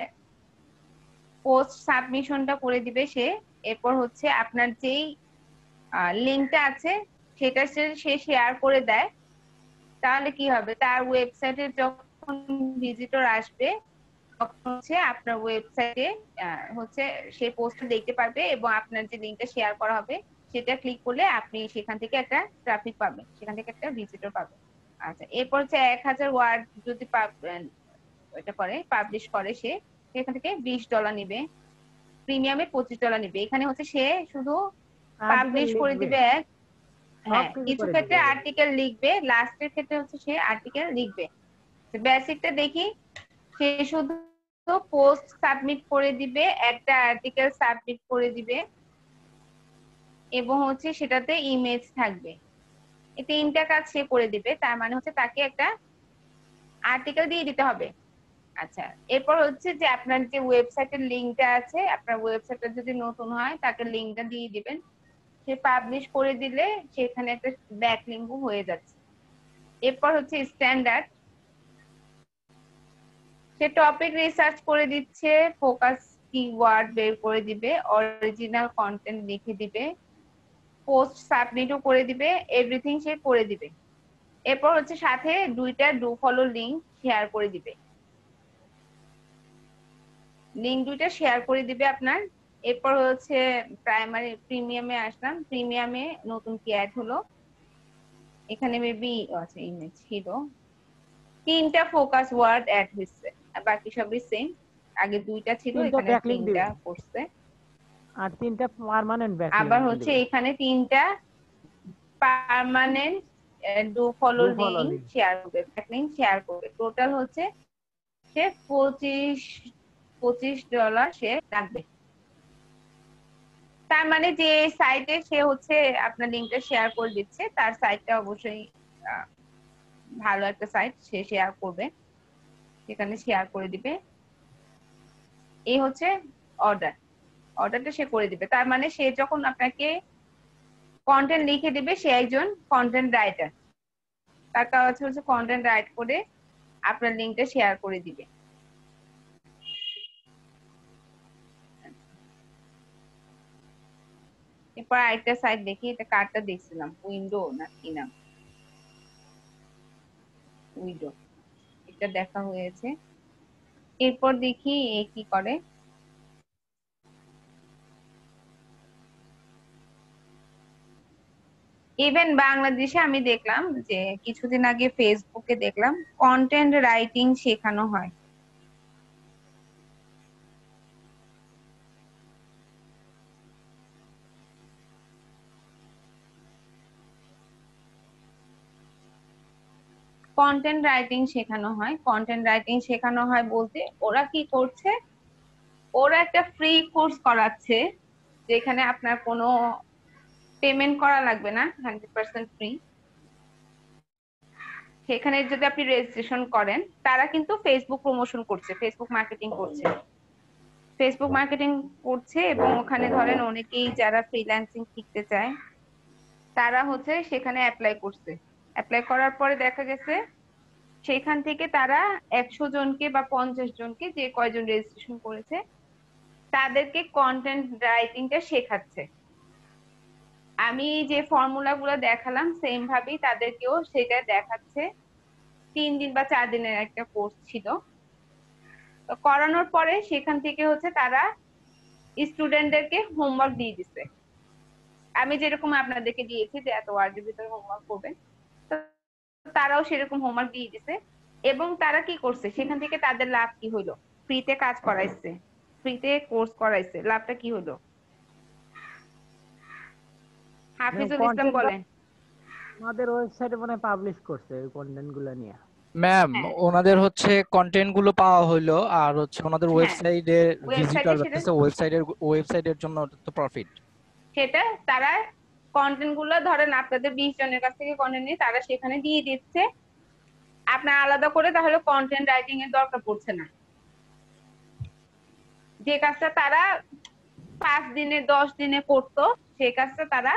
পোস্ট সাবমিশনটা করে দিবে সে। এরপর হচ্ছে আপনার যেই লিঙ্কটা আছে সেটা সে শেয়ার করে দেয়, তাহলে কি হবে, তার ওয়েবসাইটে যখন ভিজিটর আসবে তখন হচ্ছে আপনার ওয়েবসাইটে হচ্ছে সেই পোস্টটা দেখতে পারবে এবং আপনার যে লিঙ্কটা শেয়ার করা হবে সেটা ক্লিক করলে আপনি সেখান থেকে একটা ট্রাফিক পাবেন, সেখান থেকে একটা ভিজিটর পাবেন। আচ্ছা, এরপর হচ্ছে 1000 ওয়ার্ড যদি এটা করে পাবলিশ করে সে, সেখান থেকে $20 নিবে। প্রিমিয়ামে $25 নিবে। এখানে হচ্ছে সে শুধু আর্টিকেল পাবলিশ করে লিখবে, দিবে এক, সব হ্যাঁ কিছু কিছু করে ক্ষেত্রে দিবে। আর্টিকেল লিখবে, লাস্টের ক্ষেত্রে হচ্ছে সে আর্টিকেল লিখবে। বেসিকটা দেখি, সে শুধু পোস্ট সাবমিট করে দিবে, একটা আর্টিকেল সাবমিট করে দিবে এবং হচ্ছে সেটাতে ইমেজ থাকবে। এই তিনটা কাজ সে করে দিবে, তার মানে হচ্ছে তাকে একটা আর্টিকেল দিয়ে দিতে হবে। আচ্ছা, এরপর হচ্ছে যে আপনার যে ওয়েবসাইটের লিঙ্কটা আছে, আপনার ওয়েবসাইটটা যদি নতুন হয় তাকে লিঙ্কটা দিয়ে দিবেন। সে পাবলিশ করে দিলে সেখানে একটা ব্যাকলিঙ্কও হয়ে যাচ্ছে। এরপর হচ্ছে স্ট্যান্ডার্ড, সে টপিক রিসার্চ করে দিচ্ছে, ফোকাস কিওয়ার্ড বের করে দিবে, অরিজিনাল কন্টেন্ট লিখে দিবে, পোস্ট সাবমিটও করে দিবে, এভরিথিং সে করে দিবে। এরপর হচ্ছে সাথে দুইটা ডু ফলো লিংক শেয়ার করে দিবে, লিংক দুইটা শেয়ার করে দিবে আপনার। এরপর হচ্ছে প্রাইমারি প্রিমিয়ামে আসলাম, প্রিমিয়ামে নতুন কি অ্যাড হলো, এখানে মেবি আচ্ছা ইমেজ ছিল, 3টা ফোকাস ওয়ার্ড অ্যাড হয়েছে, আর বাকি সবই সেম। আগে 2টা ছিল, 3টা এখানে ব্যাকলিংক 3টা দিবে করছে। আর 3টা পার্মানেন্ট ব্যাকলিংক আবার হচ্ছে দিবে। এখানে 3টা permanent do follow do follow link link. Share করবে, ব্যাকলিংক শেয়ার করবে। টোটাল হচ্ছে সে $25 সে রাখবে। তার মানে যে সাইটে সে হচ্ছে আপনার লিঙ্কটা শেয়ার করে দিচ্ছে তার সাইটটা অবশ্যই আহ, ভালো একটা সাইট, সে শেয়ার করবে, সেখানে শেয়ার করে দিবে। এই হচ্ছে অর্ডারটা সে করে দিবে। তার মানে সে যখন আপনাকে কন্টেন্ট লিখে দিবে, সে একজন কন্টেন্ট রাইটার, তার কাজ হচ্ছে কন্টেন্ট রাইট করে আপনার লিঙ্কটা শেয়ার করে দিবে। এরপর আরেকটা সাইট দেখি, এটা কারটা দেখছিলাম, উইন্ডো না কি নাম, উইন্ডো, এটা দেখা হয়েছে। এরপর দেখি এ কি করে। ইভেন বাংলাদেশে আমি দেখলাম যে কিছুদিন আগে ফেসবুকে দেখলাম কন্টেন্ট রাইটিং শেখানো হয়। কন্টেন্ট রাইটিং শেখানো হয়, কন্টেন্ট রাইটিং শেখানো হয় বলতে ওরা কি করছে, ওরা একটা ফ্রি কোর্স করাচ্ছে যেখানে আপনার কোনো পেমেন্ট করা লাগবে না, 100% ফ্রি। সেখানে যদি আপনি রেজিস্ট্রেশন করেন, তারা কিন্তু ফেসবুক প্রমোশন করছে, ফেসবুক মার্কেটিং করছে, ফেসবুক মার্কেটিং করছে। এবং ওখানে ধরেন অনেকেই যারা ফ্রিল্যান্সিং শিখতে চায় তারা হচ্ছে সেখানে অ্যাপ্লাই করছে। অ্যাপ্লাই করার পরে দেখা গেছে সেখান থেকে তারা 100 জনকে বা 50 জনকে, যে কয়জন রেজিস্ট্রেশন করেছে তাদেরকে কন্টেন্ট রাইটিংটা শেখাচ্ছে। আমি যে ফর্মুলা গুলো দেখালাম সেম ভাবেই তাদেরকেও সেটা দেখাচ্ছে। 3 দিন বা 4 দিনের একটা কোর্স ছিল। তো করানোর পরে সেখান থেকে হচ্ছে তারা স্টুডেন্টদেরকে হোমওয়ার্ক দিয়ে দিচ্ছে। আমি যেরকম আপনাদেরকে দিয়েছি যে এত ওয়ার্ডের ভিতরে হোমওয়ার্ক করবেন, তো তারাও সেরকম হোমওয়ার্ক দিয়ে দিছে। এবং তারা কি করছে, সেখান থেকে তাদের লাভ কি হলো? ফ্রিতে কাজ করাইছে, ফ্রিতে কোর্স করাইছে, লাভটা কি হলো? হাফিজুল ইসলাম কন্টেন্ট বলেন। আমাদের ওয়েবসাইটে মনে পাবলিশ করছে ওই কন্টেন্ট গুলো নিয়ে। ম্যাম, হ্যাঁ ওনাদের হচ্ছে কন্টেন্ট গুলো পাওয়া হইলো, আর হচ্ছে ওনাদের হ্যাঁ, ওয়েবসাইটে ওয়েবসাইটে ভিজিটর সেটা বাড়তেছে, ওয়েবসাইটের জন্য তো প্রফিট। সেটা তারা কন্টেন্ট গুলো ধরেন আপনাদের 20 জনের কাছ থেকে কন্টেন্ট নিয়ে তারা সেখানে দিয়ে দিচ্ছে। আপনার আলাদা করে তাহলে কন্টেন্ট রাইটিং এর দরকার পড়ছে না। যে কাজটা তারা 5 দিনে 10 দিনে করতো, সেই কাজটা তারা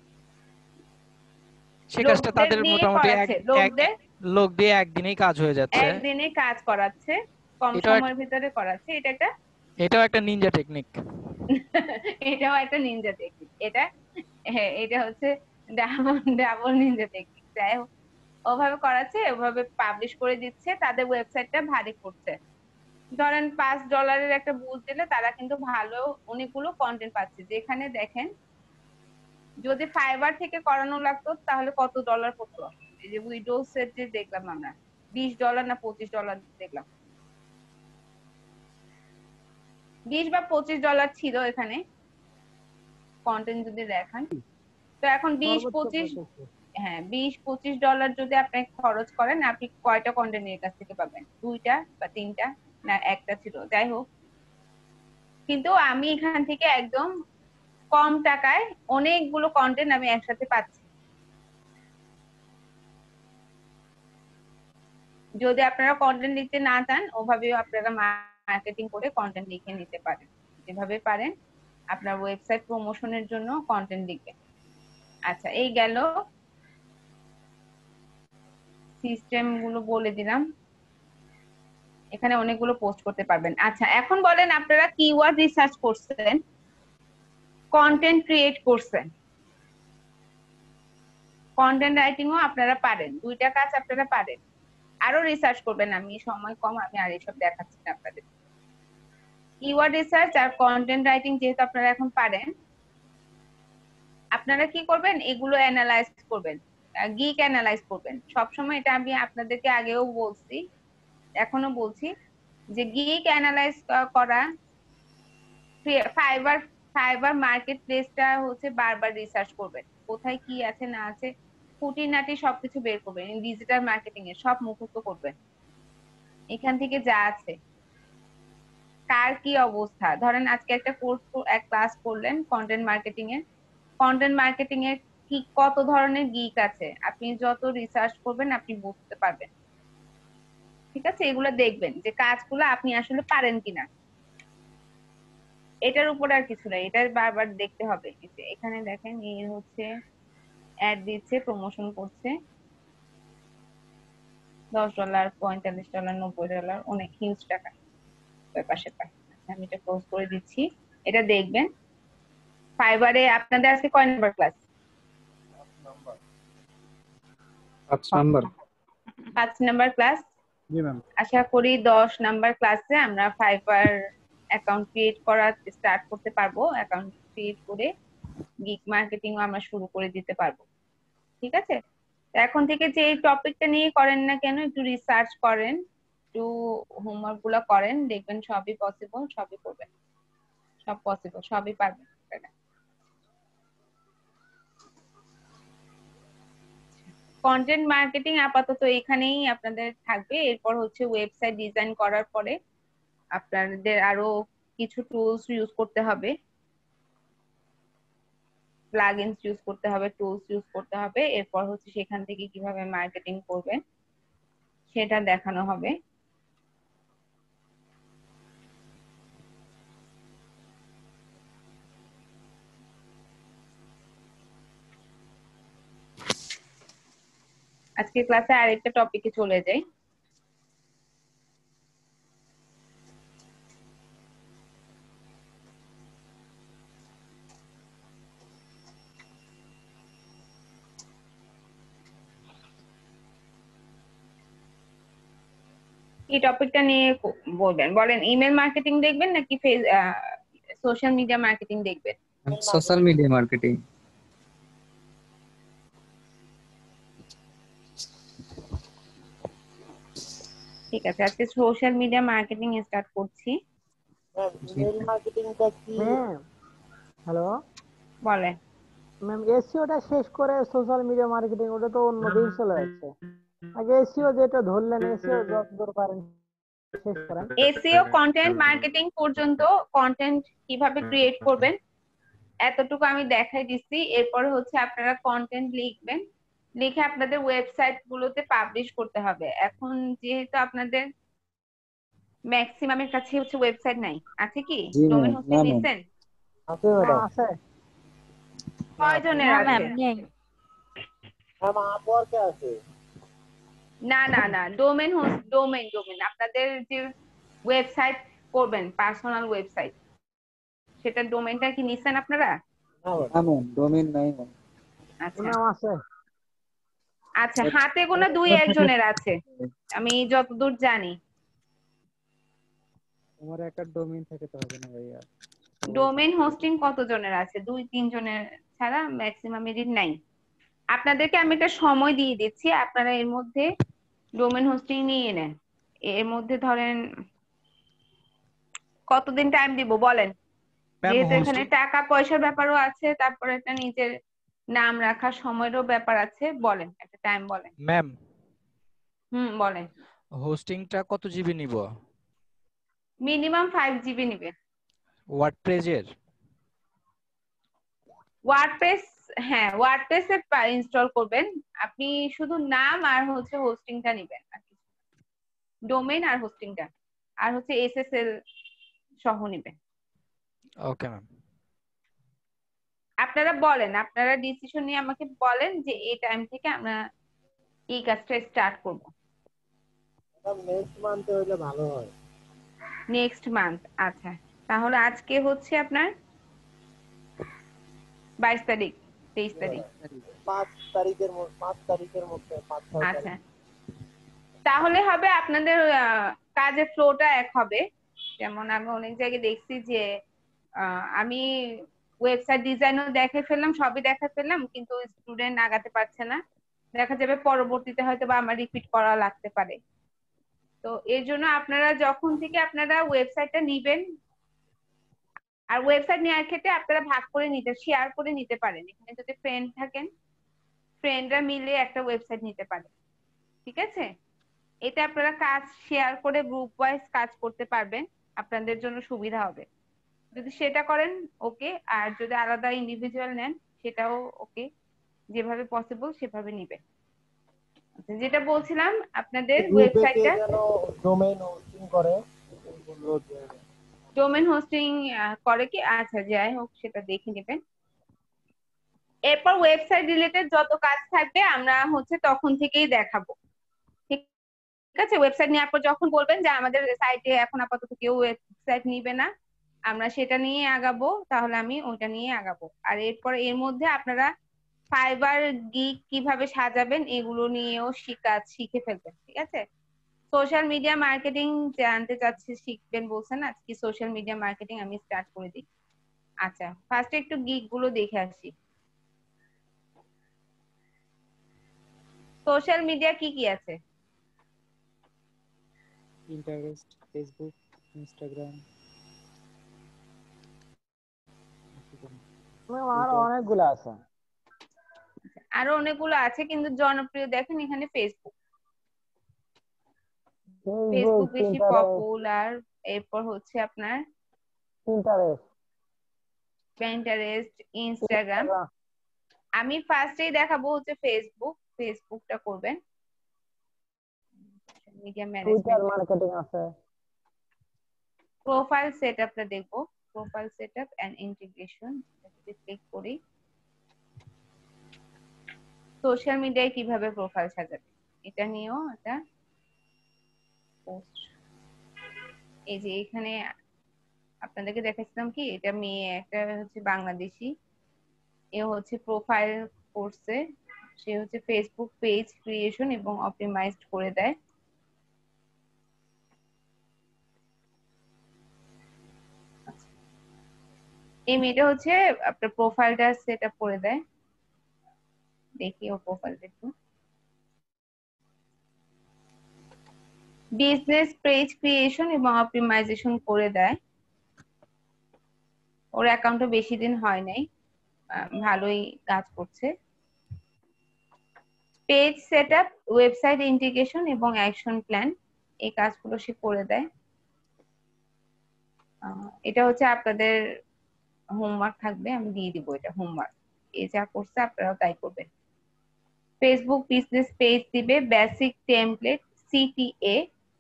সে কাজটা লোকদের তাদের দিয়ে মোটামুটি করাচ্ছে। লোকদের লোক দিয়ে একদিনেই কাজ হয়ে যাচ্ছে। একদিনে কাজ করাচ্ছে, কম এটাও সময়ের ভিতরে করাচ্ছে। এটাও একটা নিনজা টেকনিক। এটাও একটা নিনজা টেকনিক। হ্যাঁ, এটা হচ্ছে ডাবল ডাবল নিনজা টেকনিক। যাই হোক, ওভাবে করাচ্ছে, ওভাবে পাবলিশ করে দিচ্ছে, তাদের ওয়েবসাইটটা ভারী করছে। ধরেন $5 একটা বুস্ট দিলে তারা কিন্তু ভালো অনেকগুলো কন্টেন্ট পাচ্ছে। যেখানে দেখেন যদি ফাইবার থেকে করানো লাগতো তাহলে কত ডলার পড়তো। এই যে উইডোজ এর যে দেখলাম আমরা, $20 না $25 দেখলাম, 20 বা $25 ছিল এখানে কন্টেন্ট যদি দেখান। তো এখন 20-25, হ্যাঁ, $20-25 যদি আপনি খরচ করেন, আপনি কয়টা কন্টেন্ট এর কাছ থেকে পাবেন? 2টা বা 3টা, না একটা ছিল, যাই হোক। কিন্তু আমি এখান থেকে একদম কম টাকায় অনেকগুলো কন্টেন্ট আমি একসাথে পাচ্ছি। যদি আপনারা কন্টেন্ট লিখতে না চান, ওভাবেও আপনারা মার্কেটিং করে কন্টেন্ট লিখে নিতে পারেন। যেভাবে পারেন আপনার ওয়েবসাইট প্রমোশনের জন্য কন্টেন্ট লিখবেন। আচ্ছা, এই গেল সিস্টেম গুলো বলে দিলাম। এখানে অনেকগুলো পোস্ট করতে পারবেন। আচ্ছা, এখন বলেন আপনারা কিওয়ার্ড রিসার্চ করছেন, কন্টেন্ট ক্রিয়েট করছেন, কন্টেন্ট রাইটিংও আপনারা পারেন, 2টা কাজ আপনারা পারেন। আরো রিসার্চ করবেন, আমি সময় কম, আমি আর এসব দেখাচ্ছি না আপনাদের। কিওয়ার্ড রিসার্চ আর কন্টেন্ট রাইটিং যেহেতু আপনারা এখন পারেন, আপনারা কি করবেন, এগুলো অ্যানালাইজ করবেন, গিক অ্যানালাইজ করবেন। সবসময় এটা আমি আপনাদেরকে আগেও বলছি, এখনো বলছি, যে গিক অ্যানালাইজ করা, ফাইবার ফাইবার মার্কেট প্লেসটা হচ্ছে বারবার রিসার্চ করবেন, কোথায় কি আছে না আছে, খুঁটিনাটি সবকিছু বের করবেন। ডিজিটাল মার্কেটিং এর সব মুখস্থ করবেন, এখান থেকে যা আছে কার কি অবস্থা। ধরেন আজকে একটা কোর্স, এক ক্লাস করলেন কন্টেন্ট মার্কেটিং এর, কন্টেন্ট মার্কেটিং এর কি কত ধরনের গিক আছে, আপনি যত রিসার্চ করবেন আপনি বুঝতে পারবেন। ঠিক আছে, এগুলো দেখবেন যে কাজগুলো আপনি আসলে পারেন কিনা। এটার উপর আর কিছু নাই, এটা বারবার দেখতে হবে। এখানে দেখেন, এই হচ্ছে অ্যাড দিচ্ছে, প্রমোশন করছে, $10, $45, $90, অনেক হিউজ টাকা ব্যাপার স্যাপার। আমি এটা ক্লোজ করে দিচ্ছি, এটা দেখবেন। ফাইবারে আপনাদের আজকে কয় নাম্বার ক্লাস? 5 number class. জি ম্যাম। আশা করি 10 নাম্বার ক্লাসে আমরা ফাইবার অ্যাকাউন্ট ক্রিয়েট করা স্টার্ট করতে পারবো। অ্যাকাউন্ট ক্রিয়েট করে গিগ মার্কেটিং আমরা শুরু করে দিতে পারবো। ঠিক আছে, এখন থেকে যে টপিকটা নিয়ে করেন না কেন, একটু রিসার্চ করেন, একটু হোমওয়ার্ক গুলো করেন, দেখবেন সবই পসিবল, সবই করবেন, সব পসিবল, সবই পারবেন। কন্টেন্ট মার্কেটিং আপাতত এখানেই আপনাদের থাকবে। এরপর হচ্ছে ওয়েবসাইট ডিজাইন করার পরে আপনাদের আরো কিছু টুলস ইউজ করতে হবে, প্লাগইনস ইউজ করতে হবে, টুলস ইউজ করতে হবে। এরপর হচ্ছে সেখান থেকে কিভাবে মার্কেটিং করবেন সেটা দেখানো হবে। আজকে ক্লাসে আরেকটা টপিকে চলে যাই। এই টপিকটা নিয়ে বলবেন, বলেন। ইমেল মার্কেটিং দেখবেন নাকি সোশ্যাল মিডিয়া মার্কেটিং দেখবেন? Social media marketing. ঠিক আছে, আজকে সোশ্যাল মিডিয়া মার্কেটিং স্টার্ট করছি। ম্যাম ইমেল মার্কেটিংটা কি? ম্যাম হ্যালো বলেন। ম্যাম, এসইওটা শেষ করে সোশ্যাল মিডিয়া মার্কেটিং ওটা তো অন্য দিন চলে যাচ্ছে। আগে এসইও যেটা ধরলেন, এসইও যতদূর পারেন শেষ করেন। এসইও কন্টেন্ট মার্কেটিং পর্যন্ত কন্টেন্ট কিভাবে ক্রিয়েট করবেন এতটুকু আমি দেখাই দিচ্ছি। এরপরে হচ্ছে আপনারা কন্টেন্ট লিখবেন, লিখে আপনাদের ওয়েবসাইট গুলোতে পাবলিশ করতে হবে। এখন যেহেতু আপনাদের ম্যাক্সিমামের কাছে হচ্ছে ওয়েবসাইট নাই, আছে কি? জি ডোমেন ম্যাম। হোস্টিং না ম্যাম। নিছেন? আছে ম্যাডাম। আছে কয়জনের না আছে? ম্যাম নেই। ম্যাম আপওয়ার্কে আছে। না না না, ডোমেন ডোমেন আপনাদের যে ওয়েবসাইট করবেন, পার্সোনাল ওয়েবসাইট, সেটা ডোমেনটা কি নিছেন আপনারা? না না ম্যাম, ডোমেইন নাই ম্যাম। আচ্ছা ম্যাম আছে। আচ্ছা, হাতে গোনা দুই একজনের আছে আমি যতদূর জানি। আমার একটা ডোমেইন থেকে তো হবে না ভাইয়া। ডোমেন হোস্টিং কতজনের আছে? দুই তিন জনের ছাড়া ম্যাক্সিমামেরই নাই। আপনাদেরকে আমি একটা সময় দিয়ে দিচ্ছি, আপনারা এর মধ্যে ডোমেন হোস্টিং নিয়ে নেন। এর মধ্যে ধরেন কতদিন টাইম দিব বলেন? ম্যাম যেহেতু এখানে হোস্টিং টাকা পয়সার ব্যাপারও আছে, তারপরে একটা নিজের নাম রাখার সময়েরও ব্যাপার আছে। বলেন, একটা টাইম বলেন। ম্যাম বলেন। হোস্টিংটা কত জিবি নিব? মিনিমাম 5 জিবি নিবে। ওয়ার্ডপ্রেজের? ওয়ার্ডপ্রেস, হ্যাঁ ওয়ার্ডপ্রেস এ ইনস্টল করবেন আপনি। শুধু নাম আর হচ্ছে হোস্টিংটা নিবেন, ডোমেইন আর হোস্টিংটা, আর হচ্ছে এসএসএল সহ নিবেন। Okay ma'am. আপনারা বলেন, আপনারা ডিসিশন নিয়ে আমাকে বলেন যে এই টাইম থেকে আমরা এই কাজটা স্টার্ট করব। ম্যাম নেক্সট মান্থে হইলে ভালো হয়। Next month? আচ্ছা, তাহলে আজকে হচ্ছে আপনার 22 তারিখ, 23 তারিখ। 5 তারিখের মধ্যে 5 তারিখের মধ্যে 5-6 আচ্ছা, তারিখ। তাহলে হবে আপনাদের কাজের ফ্লোটা এক হবে। যেমন আমি অনেক জায়গায় দেখছি যে আমি ওয়েবসাইট ডিজাইনও দেখে ফেললাম, সবই দেখে ফেললাম, কিন্তু স্টুডেন্ট আগাতে পারছে না। দেখা যাবে পরবর্তীতে হয়তো বা আমার রিপিট করা লাগতে পারে। তো এর জন্য আপনারা যখন থেকে আপনারা ওয়েবসাইটটা নিবেন, আর ওয়েবসাইট নেওয়ার ক্ষেত্রে আপনারা ভাগ করে নিতে, শেয়ার করে নিতে পারেন। এখানে যদি ফ্রেন্ড থাকেন, ফ্রেন্ডরা মিলে একটা ওয়েবসাইট নিতে পারে, ঠিক আছে? এতে আপনারা কাজ শেয়ার করে গ্রুপ ওয়াইজ কাজ করতে পারবেন, আপনাদের জন্য সুবিধা হবে। যদি সেটা করেন ওকে, আর যদি আলাদা ইন্ডিভিজুয়াল নেন সেটাও ওকে, যেভাবে পসিবল সেভাবে নিবেন। আচ্ছা, যেটা বলছিলাম আপনাদের গ্রুপে কে ওয়েবসাইটটা যেন ডোমেইন হোস্টিং করে বললো যে ডোমেন হোস্টিং করে কি? আচ্ছা যাই হোক, সেটা দেখে নেবেন। এরপর ওয়েবসাইট রিলেটেড যত কাজ থাকবে আমরা হচ্ছে তখন থেকেই দেখাবো, ঠিক আছে? ওয়েবসাইট নেওয়ার পর যখন বলবেন যে আমাদের সাইটে এখন আপাতত কেউ ওয়েবসাইট নিবে না, আমরা সেটা নিয়ে আগাবো, তাহলে আমি ওইটা নিয়ে আগাবো। আর এরপর এর মধ্যে আপনারা ফাইবার গিগ কিভাবে সাজাবেন এগুলো নিয়েও শিখে ফেলবেন, ঠিক আছে? সোশ্যাল মিডিয়া মার্কেটিং জানতে চাচ্ছি, শিখবেন বলছেন, আজকে সোশ্যাল মিডিয়া মার্কেটিং আমি স্টার্ট করে দিই। আচ্ছা, ফার্স্টে একটু গিগ গুলো দেখে আসি। সোশ্যাল মিডিয়া কি কি আছে? Interest, Facebook, Instagram. ম্যাম আরো অনেকগুলো আছে। আরো অনেকগুলো আছে, কিন্তু জনপ্রিয় দেখেন এখানে ফেসবুক। ফেসবুক বেশি পপুলার। এরপর হচ্ছে আপনার পিন্টারেস্ট, ইনস্টাগ্রাম। আমি ফার্স্টেই দেখাবো হচ্ছে ফেসবুকটা করবেন। মিডিয়া টুইটার ম্যানেজমেন্ট, মার্কেটিং আছে। প্রোফাইল সেটআপটা দেখবো, প্রোফাইল সেটআপ এন্ড ইন্টিগ্রেশন, যদি ক্লিক করি সোশ্যাল মিডিয়ায় কিভাবে প্রোফাইল সাজাবে এটা নিয়েও একটা পোস্ট। এই যে এখানে আপনাদেরকে দেখাচ্ছিলাম কি, এটা মেয়ে একটা হচ্ছে বাংলাদেশি, এ হচ্ছে প্রোফাইল করছে, সে হচ্ছে ফেসবুক পেজ ক্রিয়েশন এবং অপটিমাইজড করে দেয়। এই মেয়েটা হচ্ছে আপনার প্রোফাইলটা সেট আপ করে দেয়, দেখি ও প্রোফাইলটা একটু। বিজনেস পেজ ক্রিয়েশন এবং অপটিমাইজেশন করে দেয়। ওর অ্যাকাউন্টে বেশি দিন হয় নাই, ভালোই কাজ করছে। পেজ সেটআপ, ওয়েবসাইট ইন্টিগ্রেশন এবং অ্যাকশন প্ল্যান, এই কাজগুলো সে করে দেয়। এটা হচ্ছে আপনাদের হোমওয়ার্ক থাকবে, আমি দিয়ে দিব এটা হোমওয়ার্ক। এ যা করছে আপনারাও তাই করবেন। ফেসবুক বিজনেস পেজ দিবে, basic template, CTA,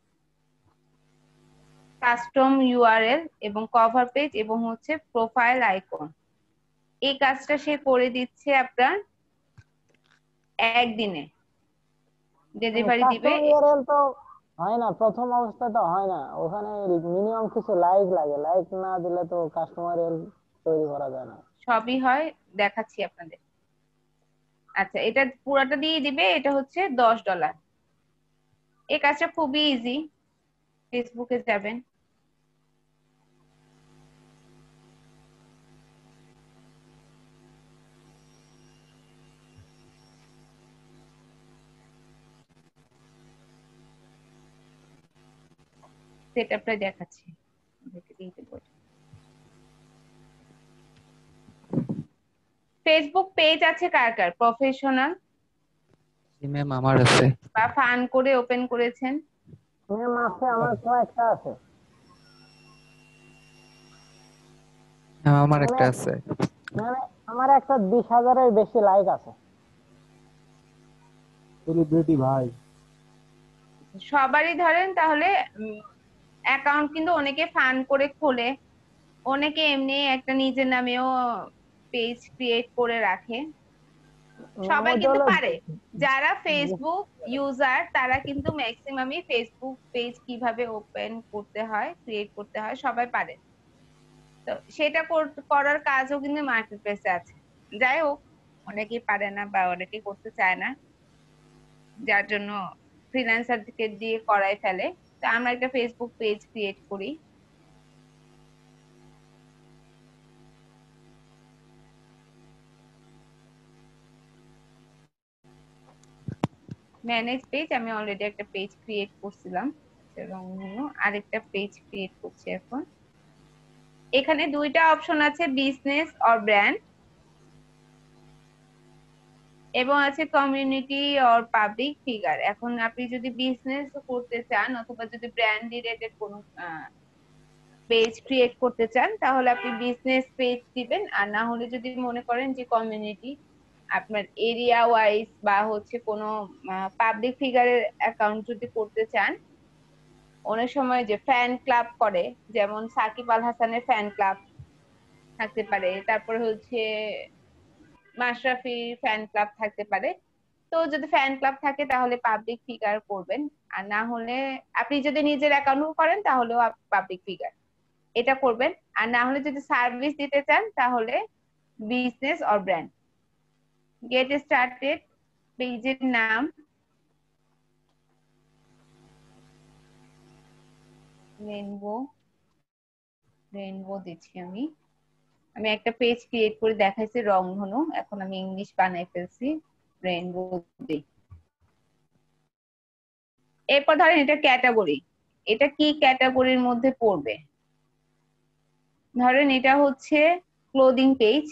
custom URL এবং কভার পেজ এবং হচ্ছে প্রোফাইল আইকন। এই কাজটা সে করে দিচ্ছে আপনার একদিনে, ডেলিভারি দিবে। কাস্টম ইউআরএল তো হয় না, প্রথম অবস্থায় তো হয় না, ওখানে মিনিমাম কিছু লাইক লাগে, লাইক না দিলে তো কাস্টমার তৈরি করা যায় না। সবই হয়, দেখাচ্ছি আপনাদের। আচ্ছা, এটা পুরাটা দিয়ে দিবে, এটা হচ্ছে $10। এই কাজটা খুবই ইজি। ফেসবুকে যাবেন, সেটআপটা দেখাচ্ছি। ফেসবুক পেজ আছে কার কার, প্রফেশনাল জি ম্যাম আমার আছে। বা ফান করে ওপেন করেছেন? ম্যাম আছে, আমার কয়েকটা আছে। ম্যাম আমার একটা ম্যাম আছে। ম্যাম আমার একটা 20,000-এর বেশি লাইক আছে। সেলিব্রিটি ভাই। সবারই ধরেন তাহলে অ্যাকাউন্ট কিন্তু অনেকে ফান করে খোলে, অনেকে এমনি একটা নিজের নামেও পেজ ক্রিয়েট করে রাখে। ম্যাম সবাই ওইটা কিন্তু হলো পারে, যারা ফেসবুক ইউজার তারা কিন্তু ম্যাক্সিমামই ফেসবুক পেজ কিভাবে ওপেন করতে হয়, ক্রিয়েট করতে হয় সবাই পারে। তো সেটা করার কাজও কিন্তু মার্কেট প্লেসে আছে। যাই হোক, অনেকেই পারে না বা অনেকেই করতে চায় না, যার জন্য ফ্রিল্যান্সারকে দিয়ে করাই ফেলে। তো আমরা একটা ফেসবুক পেজ ক্রিয়েট করি। ম্যানেজ পেজ, আমি অলরেডি একটা পেজ ক্রিয়েট করছিলাম, আরেকটা পেজ ক্রিয়েট করছি এখন। এখানে দুইটা অপশন আছে, বিজনেস অর ব্র্যান্ড, এবং আছে কমিউনিটি অর পাবলিক ফিগার। এখন আপনি যদি বিজনেস করতে চান অথবা যদি ব্র্যান্ড রিলেটেড কোনো পেজ ক্রিয়েট করতে চান তাহলে আপনি বিজনেস পেজ দিবেন, আর না হলে যদি মনে করেন যে কমিউনিটি, আপনার এরিয়া ওয়াইজ বা হচ্ছে কোনো পাবলিক ফিগারের অ্যাকাউন্ট যদি করতে চান, অনেক সময় যে ফ্যান ক্লাব করে, যেমন সাকিব আল হাসানের ফ্যান ক্লাব থাকতে পারে, তারপরে হচ্ছে মাশরাফি ফ্যান ক্লাব থাকতে পারে। তো যদি ফ্যান ক্লাব থাকে তাহলে পাবলিক ফিগার করবেন, আর না হলে আপনি যদি নিজের অ্যাকাউন্ট করেন তাহলেও পাবলিক ফিগার এটা করবেন, আর না হলে যদি সার্ভিস দিতে চান তাহলে business or brand. Get started, পেজের নাম রেইনবো, রেইনবো দিচ্ছি আমি। আমি একটা পেজ ক্রিয়েট করে দেখাইছি রংধনু, এখন আমি ইংলিশ বানাই ফেলছি, রেইনবো দিই। এরপর ধরেন এটা ক্যাটাগরি, এটা কি ক্যাটাগরির মধ্যে পড়বে, ধরেন এটা হচ্ছে ক্লোদিং পেজ।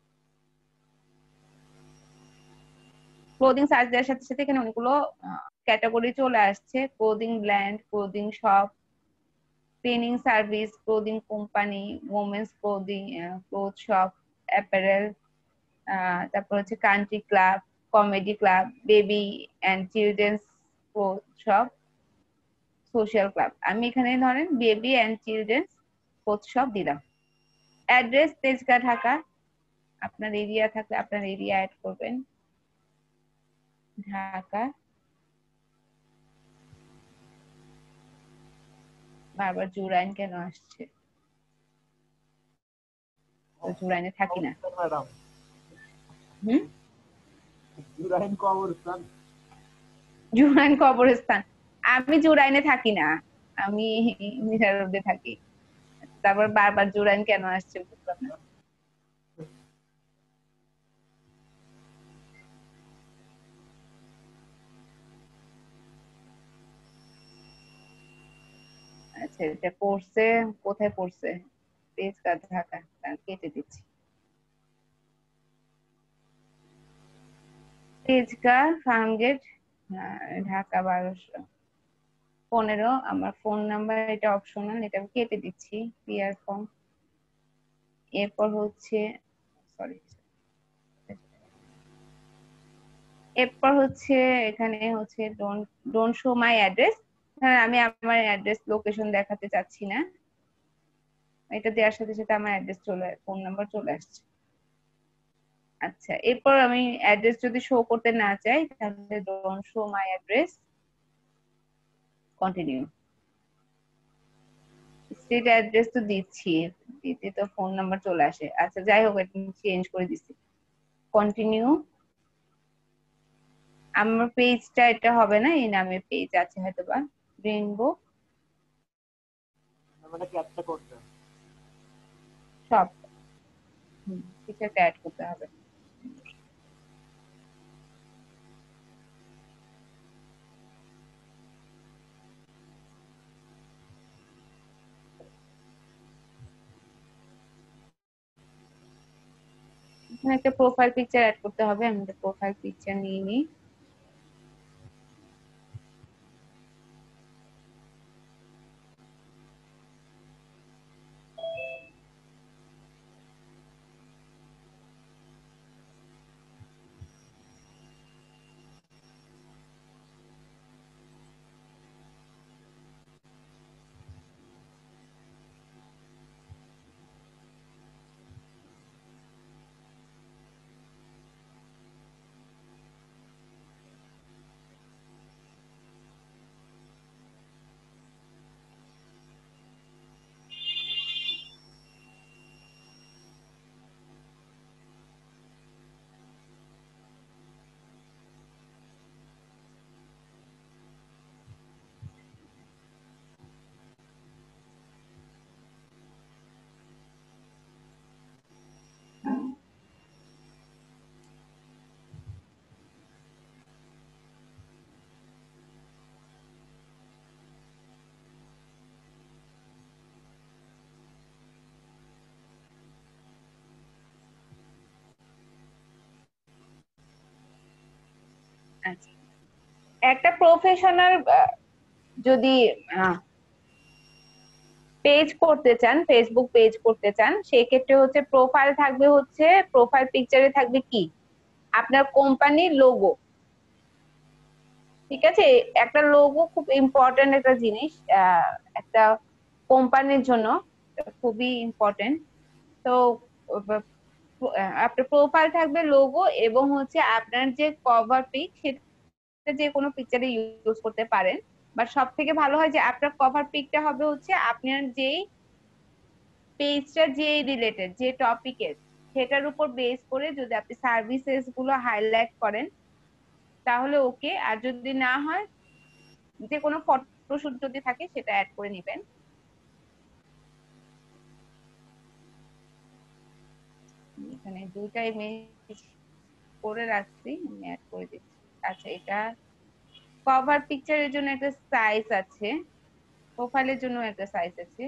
ক্লোদিং সার্চ দেওয়ার সাথে সাথে এখানে অনেকগুলো ক্যাটাগরি চলে আসছে, clothing brand, clothing shop, cleaning service, clothing company, women's clothing, cloth shop, apparel, তারপর হচ্ছে country club, comedy club, baby and children's cloth shop, social club, আমি এখানে ধরেন বেবি অ্যান্ড চিলড্রেন্স সব দিলাম। অ্যাড্রেস তেজগাঁ ঢাকা, আপনার এরিয়া থাকলে আপনার এরিয়া অ্যাড করবেন ঢাকা। বারবার জুরাইন কেন আসছে? তো জুরাইনে থাকি না। ম্যাডাম হুম, জুরাইন কবরস্থান। জুরাইন কবরস্থান, আমি জুরাইনে থাকি না, আমি মিরার রোডে থাকি। তারপর বারবার জুরাইন কেন আসছে বুঝলাম না। আচ্ছা এটা পড়ছে, কোথায় পড়ছে? তেজগাঁ ঢাকা, কেটে দিচ্ছি। তেজগাঁ ফার্মগেট, ঢাকা 1215। আমার ফোন নাম্বার এটা অপশনাল, এটা আমি কেটে দিচ্ছি। Clear form. এরপর হচ্ছে সরি, এরপর হচ্ছে এখানে হচ্ছে ডোন্ট শো মাই অ্যাড্রেস। হ্যাঁ, আমি আমার অ্যাড্রেস লোকেশন দেখাতে চাচ্ছি না। এটা দেওয়ার সাথে সাথে আমার অ্যাড্রেস ফোন নাম্বার চলে আসছে। আচ্ছা, এরপর আমি অ্যাড্রেস যদি শো করতে না চাই তাহলে don't show my address, continue. Street address তো দিচ্ছি, দিতে তো ফোন নাম্বার চলে আসে। আচ্ছা যাই হোক, এটা চেঞ্জ করে দিচ্ছি, কন্টিনিউ। আমার পেজটা এটা হবে না, এই নামে পেজ আছে হয়তো বা, রেইনবো মানে ক্যাপটা করতে শপ। কিছু একটা অ্যাড করতে হবে। এখানে একটা প্রোফাইল পিকচার অ্যাড করতে হবে, আমি একটা প্রোফাইল পিকচার নিয়ে নিই। আচ্ছা, একটা প্রফেশনাল যদি পেজ করতে চান, ফেসবুক পেজ করতে চান, সেই ক্ষেত্রে হচ্ছে প্রোফাইল থাকবে, হচ্ছে প্রোফাইল পিকচারে থাকবে কি আপনার কোম্পানির লোগো। ঠিক আছে, একটা লোগো খুব ইম্পর্টেন্ট একটা জিনিস, একটা কোম্পানির জন্য খুবই ইম্পর্টেন্ট। তো আপনার প্রোফাইল থাকবে লোগো, এবং হচ্ছে আপনার যে কভার পিক সেটা যে কোনো পিকচারে ইউজ করতে পারেন। বাট সব থেকে ভালো হয় যে আপনার কভার পিকটা হবে হচ্ছে আপনার যেই পেজটা যে রিলেটেড, যে টপিকের, সেটার উপর বেস করে যদি আপনি সার্ভিসেস গুলো হাইলাইট করেন তাহলে ওকে। আর যদি না হয়, যে কোনো ফটোশুট যদি থাকে সেটা অ্যাড করে নেবেন। এখানে দুইটা ইমেজ করে রাখছি, আমি অ্যাড করে দিচ্ছি। আচ্ছা, এটা কভার পিকচারের জন্য একটা সাইজ আছে, প্রোফাইলের জন্য একটা সাইজ আছে।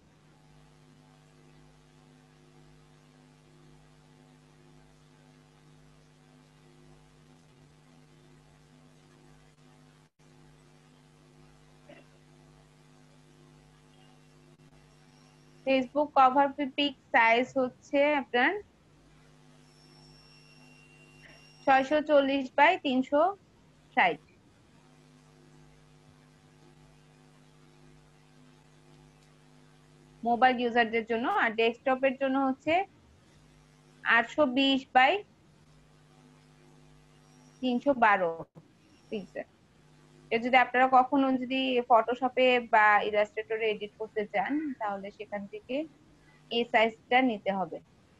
ফেসবুক কভার পিক সাইজ হচ্ছে আপনার 640 বাই 360। মোবাইল ইউজারদের জন্য, আর ডেস্কটপের জন্য হচ্ছে 820x312 পিক্সেল। যদি আপনারা কখনো যদি ফটোশপে বা ইলাস্ট্রেটরে এডিট করতে চান তাহলে সেখান থেকে এই সাইজটা নিতে হবে।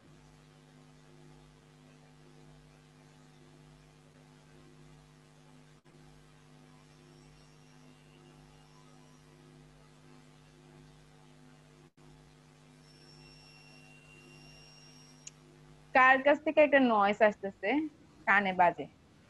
কার কাছ থেকে একটা নয়েজ আসতেছে, কানে বাজে?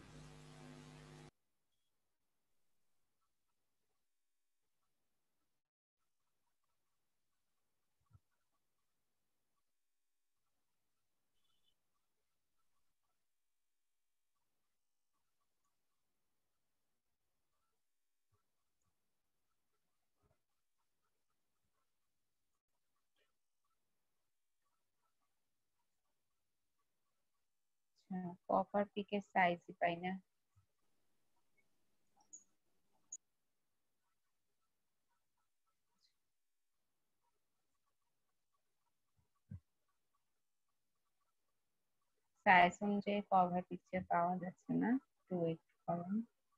কভার পিকের সাইজই পাই না। সাইজ অনুযায়ী কভার পিকচার পাওয়া যাচ্ছে না, একটু ওয়েট করুন।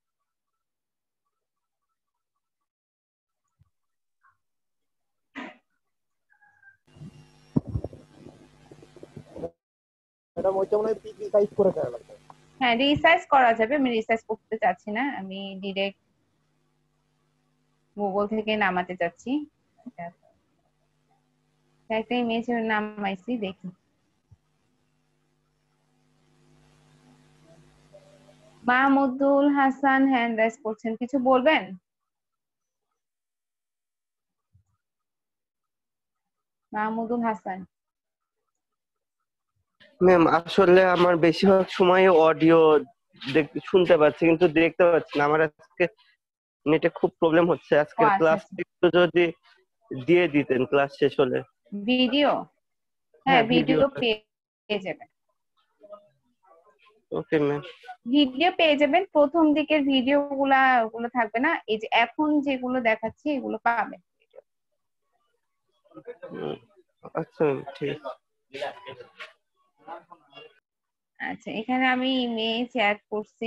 ম্যাডাম ওইটা মনে হয় পিসি সাইজ করে দেওয়া লাগবে। হ্যাঁ, রিসাইজ করা যাবে, আমি রিসাইজ করতে চাচ্ছি না, আমি ডিরেক্ট গুগল থেকে নামাতে চাচ্ছি। একটা ইমেজ নামাইছি, দেখি। মাহমুদুল হাসান হ্যান্ড রাইজ করছেন, কিছু বলবেন? মাহমুদুল হাসান। ম্যাম আসলে আমার বেশিরভাগ সময় অডিও শুনতে পাচ্ছি কিন্তু দেখতে পাচ্ছি না। আমার আজকে নেটে খুব প্রবলেম হচ্ছে। আজকের আচ্ছা, ক্লাস আচ্ছা। একটু যদি দিয়ে দিতেন ক্লাস শেষ হলে। ভিডিও? হ্যাঁ, হ্যাঁ ভিডিও ভিডিওটা। পেয়ে যাবেন। Okay ma'am. ভিডিও পেয়ে যাবেন, প্রথম দিকের ভিডিও ওগুলো থাকবে না, এই যে এখন যেগুলো দেখাচ্ছি এগুলো পাবেন। আচ্ছা ম্যাম ঠিক আছে। আচ্ছা, এখানে আমি ইমেজ অ্যাড করছি।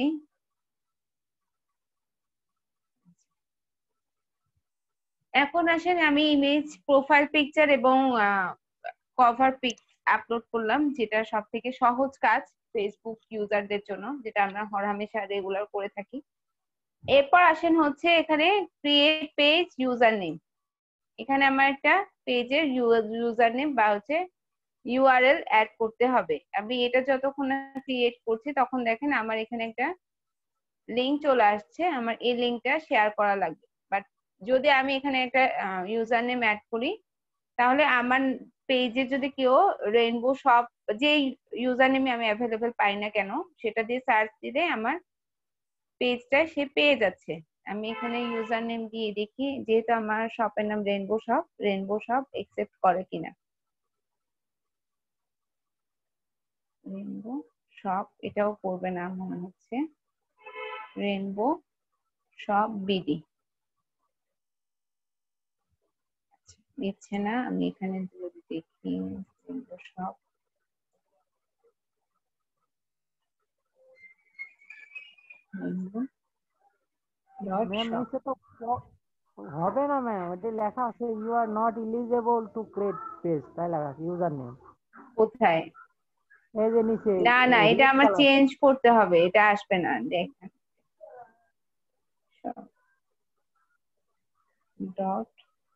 এখন আসেন, আমি ইমেজ, প্রোফাইল পিকচার এবং কভার পিক আপলোড করলাম, যেটা সব থেকে সহজ কাজ ফেসবুক ইউজারদের জন্য, যেটা আমরা হরহামেশা রেগুলার করে থাকি। এরপর আসেন হচ্ছে এখানে ক্রিয়েট পেজ ইউজার নেম। এখানে আমার একটা পেজের ইউজার নেম বা হচ্ছে ইউআরএল অ্যাড করতে হবে। আমি এটা যতক্ষণ ক্রিয়েট করছি তখন দেখেন আমার এখানে একটা লিঙ্ক চলে আসছে, আমার এই লিঙ্কটা শেয়ার করা লাগবে। বাট যদি আমি এখানে একটা ইউজার নেম অ্যাড করি তাহলে আমার পেজে যদি কেউ রেইনবো শপ, যে ইউজার নেমে আমি অ্যাভেলেবেল পাই না কেন, সেটা দিয়ে সার্চ দিলে আমার পেজটা সে পেয়ে যাচ্ছে। আমি এখানে ইউজার নেম দিয়ে দেখি, যেহেতু আমার শপের নাম রেইনবো শপ একসেপ্ট করে কিনা। রেইনবো শপ এটাও করবে না মনে হচ্ছে, রেইনবো শপ বিডি দিচ্ছে না। আমি এখানে যদি দেখি Rainbow shop, Rainbow dot ma'am shop. নিচে তো হবে না ম্যাম, ওটা লেখা আছে you are not eligible to create page, তাই লেখা আছে ইউজার নেম। কোথায়? এই যে নিচে না না, এটা রেড আমার কালার। চেঞ্জ করতে হবে, এটা আসবে না, দেখেন ডট।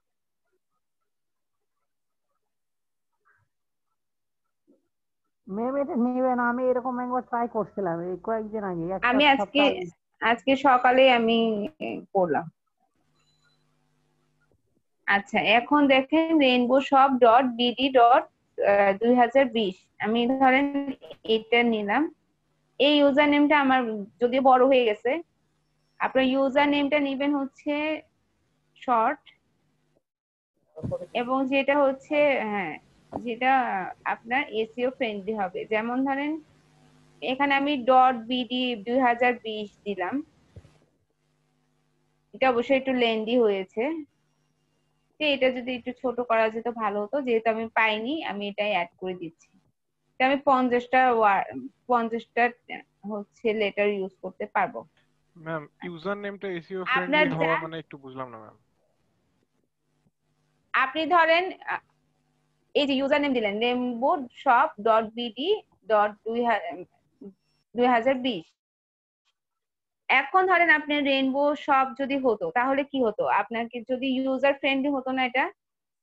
ম্যাম এটা নেবে না, আমি এরকম একবার ট্রাই করছিলাম এই কয়েকদিন আগে, একটা আমি সপ্তাহ। আজকে সকালে আমি করলাম। আচ্ছা, এখন দেখেন Rainbow shop dot BD dot 2020, আমি ধরেন এটা নিলাম। এই ইউজার নেমটা আমার যদি বড় হয়ে গেছে, আপনার ইউজার নেমটা নেবেন হচ্ছে শর্ট, এবং যেটা হচ্ছে, হ্যাঁ, যেটা আপনার এসইও ফ্রেন্ডলি হবে। যেমন ধরেন এখানে আমি ডট বিডি 2020 দিলাম, এটা অবশ্যই একটু লেন্দি হয়েছে। যে এটা যদি একটু ছোট করা যেত ভালো হতো, যেহেতু আমি পাইনি আমি এটাই অ্যাড করে দিচ্ছি। তো আমি 50টা হচ্ছে লেটার ইউজ করতে পারবো। ম্যাম ইউজার নেমটা এসইও আপনার ফ্রেন্ডলি হওয়া যা মানে একটু বুঝলাম না ম্যাম। আপনি ধরেন এই যে ইউজার নেম দিলেন Rainbow shop dot BD dot 2020। এখন ধরেন আপনি রেনবো শপ যদি হতো তাহলে কি হতো, আপনাকে যদি ইউজার ফ্রেন্ডলি হতো না এটা?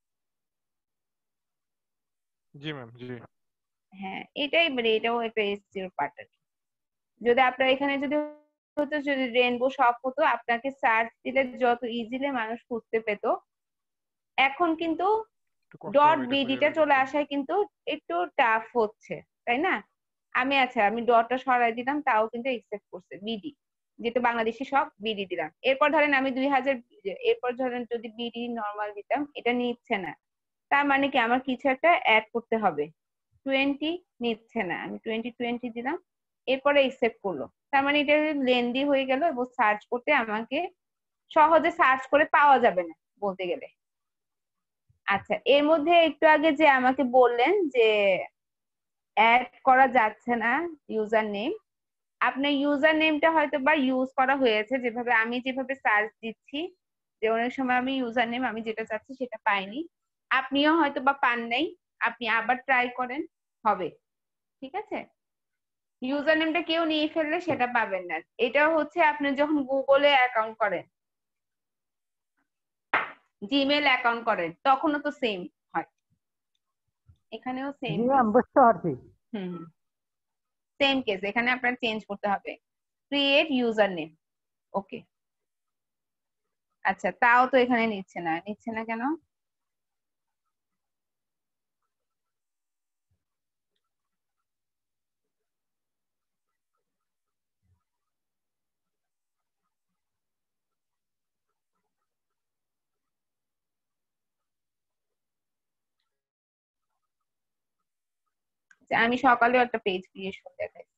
জি ম্যাম জি। হ্যাঁ এটাই, মানে এটাও একটা এসইও পার্ট আর কি। যদি আপনার এখানে যদি হতো, যদি রেনবো শপ হতো, আপনাকে সার্চ দিলে যত ইজিলি মানুষ খুঁজতে পেত। এখন কিন্তু একটু কষ্ট ডট হবে এটা খুঁজে বিডিটা বের চলে করতে। আসায় কিন্তু একটু টাফ হচ্ছে, তাই না? আমি ডটটা সরাই দিলাম, তাও কিন্তু একসেপ্ট করছে বিডি, যেহেতু বাংলাদেশি সব বিডি দিলাম। এরপর ধরেন আমি 2000, এরপর ধরেন যদি বিডি নর্মাল দিতাম, এটা নিচ্ছে না। তার মানে কি আমার কিছু একটা অ্যাড করতে হবে। 20 নিচ্ছে না, আমি 2020 দিলাম, এরপরে একসেপ্ট করলো। তার মানে এটা লেন্দি হয়ে গেল এবং সার্চ করতে আমাকে সহজে সার্চ করে পাওয়া যাবে না বলতে গেলে। আচ্ছা, এর মধ্যে একটু আগে যে আমাকে বললেন যে অ্যাড করা যাচ্ছে না ইউজার নেম, আপনার ইউজার নেমটা হয়তো বা ইউজ করা হয়েছে, যেভাবে আমি যেভাবে সার্চ দিচ্ছি, যে অনেক সময় আমি ইউজার নেম আমি যেটা চাচ্ছি সেটা পাইনি, আপনিও হয়তো বা পান নাই। আপনি আবার ট্রাই করেন, হবে। ঠিক আছে, ইউজার নেমটা কেউ নিয়ে ফেললে সেটা পাবেন না। এটা হচ্ছে আপনি যখন গুগলে অ্যাকাউন্ট করেন, জিমেল অ্যাকাউন্ট করেন, তখনও তো সেম হয়, এখানেও সেম জি কেস। ম্যাম, বুঝতে পারছি। হুম, সেম কেস, এখানে আপনার চেঞ্জ করতে হবে, ক্রিয়েট ইউজার নেম। ওকে, আচ্ছা তাও তো এখানে নিচ্ছে না কেন? যে আমি সকালেও একটা পেজ ক্রিয়েশন দেখাইছি,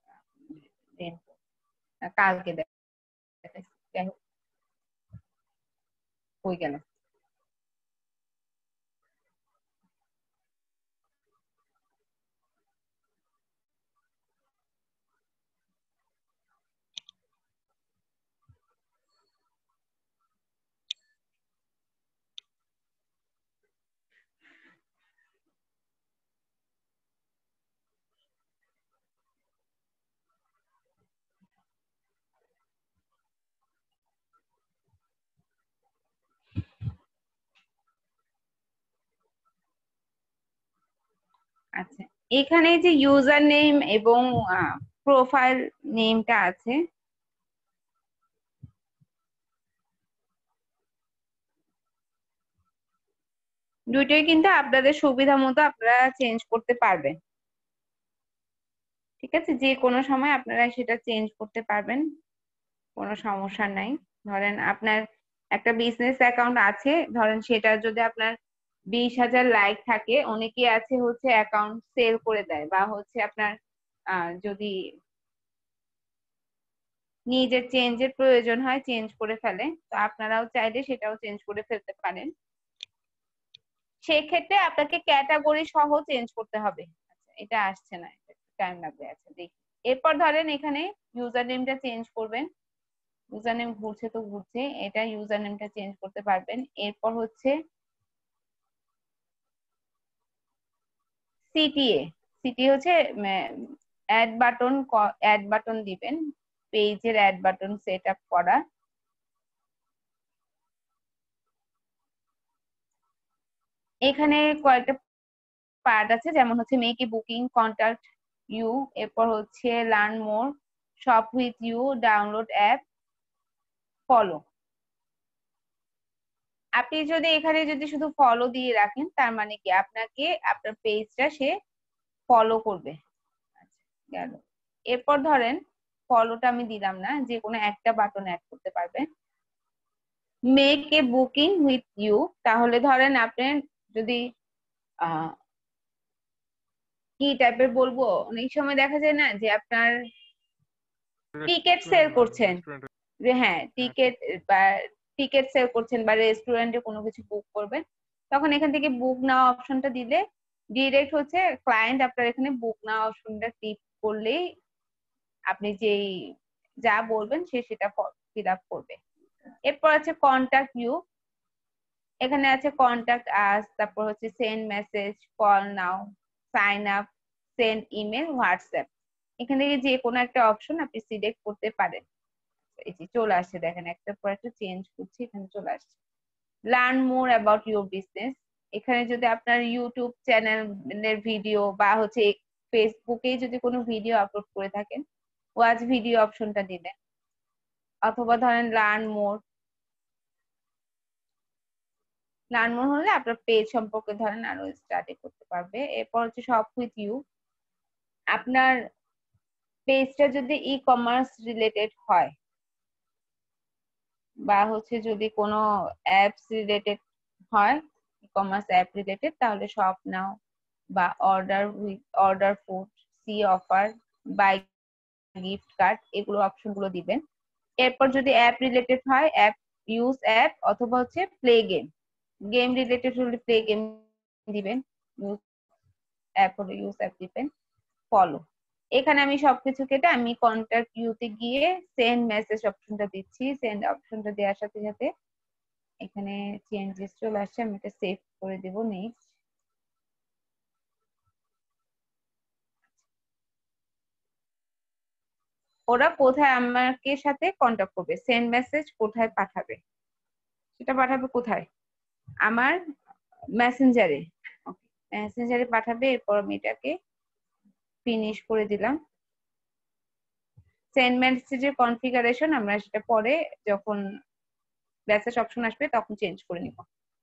কালকে দেখাইছি, যাই হোক, হয়ে গেল। আচ্ছা, এখানে যে ইউজার নেম এবং প্রোফাইল নেমটা আছে, দুইটাই কিন্তু আপনাদের সুবিধা মতো আপনারা চেঞ্জ করতে পারবেন। ঠিক আছে, যে কোনো সময় আপনারা সেটা চেঞ্জ করতে পারবেন, কোনো সমস্যা নাই। ধরেন আপনার একটা বিজনেস অ্যাকাউন্ট আছে, ধরেন সেটা যদি আপনার 20,000 লাইক থাকে, অনেকেই আছে হচ্ছে অ্যাকাউন্ট সেল করে দেয়, বা হচ্ছে আপনার যদি নিজের চেঞ্জের প্রয়োজন হয় চেঞ্জ করে ফেলে, তো আপনারাও চাইলে সেটাও চেঞ্জ করে ফেলতে পারেন। সেক্ষেত্রে আপনাকে ক্যাটাগরি সহ চেঞ্জ করতে হবে। আচ্ছা, এটা আসছে না, টাইম লাগবে। আচ্ছা দেখি, এরপর ধরেন এখানে ইউজার নেমটা চেঞ্জ করবেন। ইউজার নেম ঘুরছে তো ঘুরছে, এটা ইউজার নেমটা চেঞ্জ করতে পারবেন। এরপর হচ্ছে সিটিএ, সিটি হচ্ছে অ্যাড বাটন দিবেন, পেজের অ্যাড বাটন সেট আপ করা। এখানে কয়েকটা পার্ট আছে, যেমন হচ্ছে make a booking, contact you, এরপর হচ্ছে learn more, shop with you, download app, follow. আপনি যদি এখানে যদি শুধু ফলো দিয়ে রাখেন, তার মানে কি আপনাকে আপনার পেজটা সে ফলো করবে। আচ্ছা, গেল। এরপর ধরেন ফলোটা আমি দিলাম না, যে কোনো একটা বাটন অ্যাড করতে পারবেন। Make a booking with you, তাহলে ধরেন আপনি যদি কি টাইপের বলবো, অনেক সময় দেখা যায় না যে আপনার টিকেট সেল রেস্টুরেন্ট ম্যাম, করছেন, রেস্টুরেন্ট। যে হ্যাঁ হ্যাঁ টিকেট বা টিকিট সেল করছেন বা রেস্টুরেন্টে কোনো কিছু বুক করবেন, তখন এখান থেকে বুক নাও অপশনটা দিলে ডিরেক্ট হচ্ছে ক্লায়েন্ট আপনার এখানে বুক নাও অপশনটা টিপ করলেই আপনি যেই যা বলবেন সে সেটা ফিল আপ করবে। এরপর আছে কন্টাক্ট ইউ, এখানে আছে কন্টাক্ট আস, তারপর হচ্ছে send message, call now, sign up, send email, WhatsApp. এখান থেকে যে কোনো একটা অপশন আপনি সিলেক্ট করতে পারেন। এই যে চলে আসছে, দেখেন একটার পর একটা চেঞ্জ করছি, এখানে চলে আসছে। Learn more about your business, এখানে যদি আপনার ইউটিউব চ্যানেলের ভিডিও বা হচ্ছে ফেসবুকে যদি কোনো ভিডিও আপলোড করে থাকেন, ওয়াচ ভিডিও অপশনটা দিলেন, অথবা ধরেন লার্ন মোর হলে আপনার পেজ সম্পর্কে ধরেন আরো স্টাডি করতে পারবে। এরপর হচ্ছে শপ উইথ ইউ, আপনার পেজটা যদি ই কমার্স রিলেটেড হয় বা হচ্ছে যদি কোনো অ্যাপস রিলেটেড হয়, ই কমার্স অ্যাপ রিলেটেড, তাহলে শপ নাও বা order food, see offer, buy gift card, এগুলো অপশনগুলো দিবেন। এরপর যদি অ্যাপ রিলেটেড হয়, অ্যাপ ইউজ অ্যাপ, অথবা হচ্ছে প্লে গেম রিলেটেড হলে প্লে গেম দিবেন, ইউজ অ্যাপ হলে ইউজ অ্যাপ দিবেন, ফলো। এখানে আমি সবকিছু কেটে আমি কন্টাক্ট ইউতে গিয়ে সেন্ড মেসেজ অপশনটা দিচ্ছি। সেন্ড অপশনটা দেওয়ার সাথে সাথে এখানে চেঞ্জেস চলে আসছে, আমি এটা সেভ করে দেব। নেক্সট, ওরা কোথায় আমাকে সাথে কন্টাক্ট করবে, সেন্ড মেসেজ কোথায় পাঠাবে, সেটা পাঠাবে কোথায়, আমার মেসেঞ্জারে। মেসেঞ্জারে পাঠাবে। এরপর আমি এটাকে ফিনিশ করে দিলাম। সেন্ড মেসেজের কনফিগারেশন আমরা সেটা পরে যখন মেসেজ অপশন আসবে তখন চেঞ্জ করে নিব।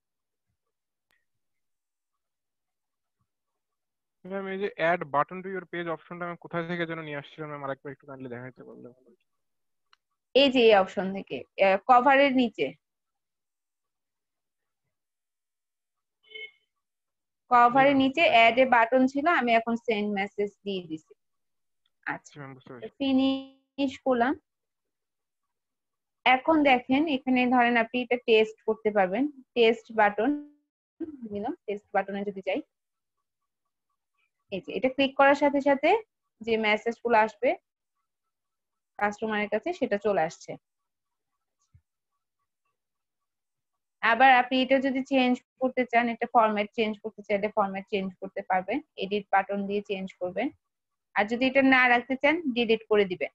ম্যাম এই যে add button to your page অপশনটা আমি কোথায় থেকে যেন নিয়ে আসছিলাম ম্যাম, আরেকবার একটু কাইন্ডলি দেখাইতে পারলে ভালো হতো। এই যে এই অপশন থেকে কভারের নিচে, জি কভারের ম্যাম নিচে বুঝতে অ্যাড পেরেছি। এ বাটন ছিল, আমি এখন সেন্ড মেসেজ দিয়ে দিছি। আচ্ছা, জি ম্যাম বুঝতে পেরেছি। ফিনিশ করলাম। এখন দেখেন এখানে ধরেন আপনি এটা টেস্ট করতে পারবেন। টেস্ট বাটন দিলাম, টেস্ট বাটনে যদি যাই, এই যে এটা ক্লিক করার সাথে সাথে যে মেসেজ গুলো আসবে কাস্টমারের কাছে সেটা চলে আসছে। আবার আপনি এটা যদি চেঞ্জ করতে চান, এটা ফরম্যাট চেঞ্জ করতে চাইলে ফরম্যাট চেঞ্জ করতে পারবেন, এডিট বাটন দিয়ে চেঞ্জ করবেন। আর যদি এটা না রাখতে চান, ডিলিট করে দিবেন।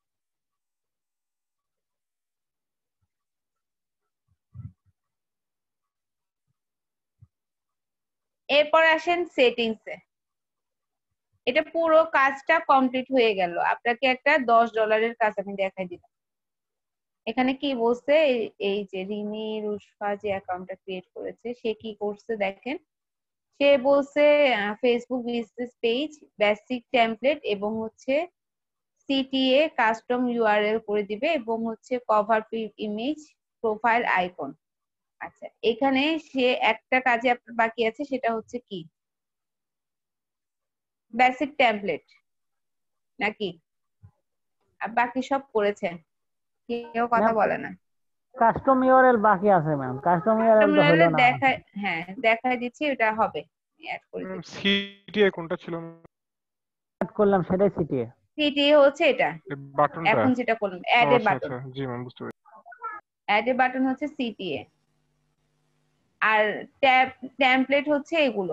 এরপর আসেন সেটিংসে। এটা পুরো কাজটা কমপ্লিট হয়ে গেল। আপনাকে একটা $10 কাজ আমি দেখাই দিলাম। এখানে কি বলছে, এই যে রিমি রুশফা যে অ্যাকাউন্টটা ক্রিয়েট করেছে সে কি করছে দেখেন। সে বলছে Facebook business page, basic template এবং হচ্ছে সিটিএ কাস্টম ইউআরএল করে দিবে এবং হচ্ছে কভার ইমেজ, প্রোফাইল আইকন। আচ্ছা, এখানে সে একটা কাজে আপনার বাকি আছে, সেটা হচ্ছে কি বেসিক টেমপ্লেট নাকি, আর বাকি সব করেছেন, কেউ কথা ম্যাম বলে না। কাস্টম ইউআরএল বাকি আছে ম্যাম, কাস্টম ইউআরএল তো হলো না আমার। দেখায়, হ্যাঁ দেখায় দিচ্ছি, ওটা হবে, অ্যাড করে ম্যাম দিচ্ছি। সিটিএ কোনটা ছিল অ্যাড করলাম সেটাই সিটিএ। সিটিএ হচ্ছে এটা, বাটনটা? এখন যেটা করলাম ও অ্যাড এ আচ্ছা বাটন। আচ্ছা, জি ম্যাম বুঝতে পেরেছি। অ্যাড এ বাটন হচ্ছে সিটিএ, আর ট্যাব টেমপ্লেট হচ্ছে এগুলো,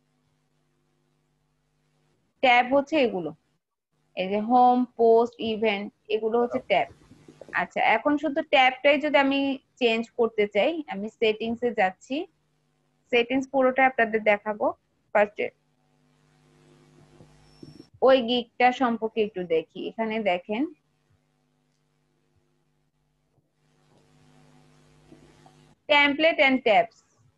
ট্যাব হচ্ছে এগুলো, এই যে হোম, পোস্ট, ইভেন্ট, এগুলো হচ্ছে ট্যাব। আচ্ছা, এখন শুধু ট্যাবটাই যদি আমি চেঞ্জ করতে চাই, আমি সেটিংস এ যাচ্ছি। সেটিংস পুরোটা আপনাদের দেখাবো। ফার্স্টে ওই গিগটা সম্পর্কে একটু দেখি। এখানে দেখেন টেমপ্লেট এন্ড ট্যাবস।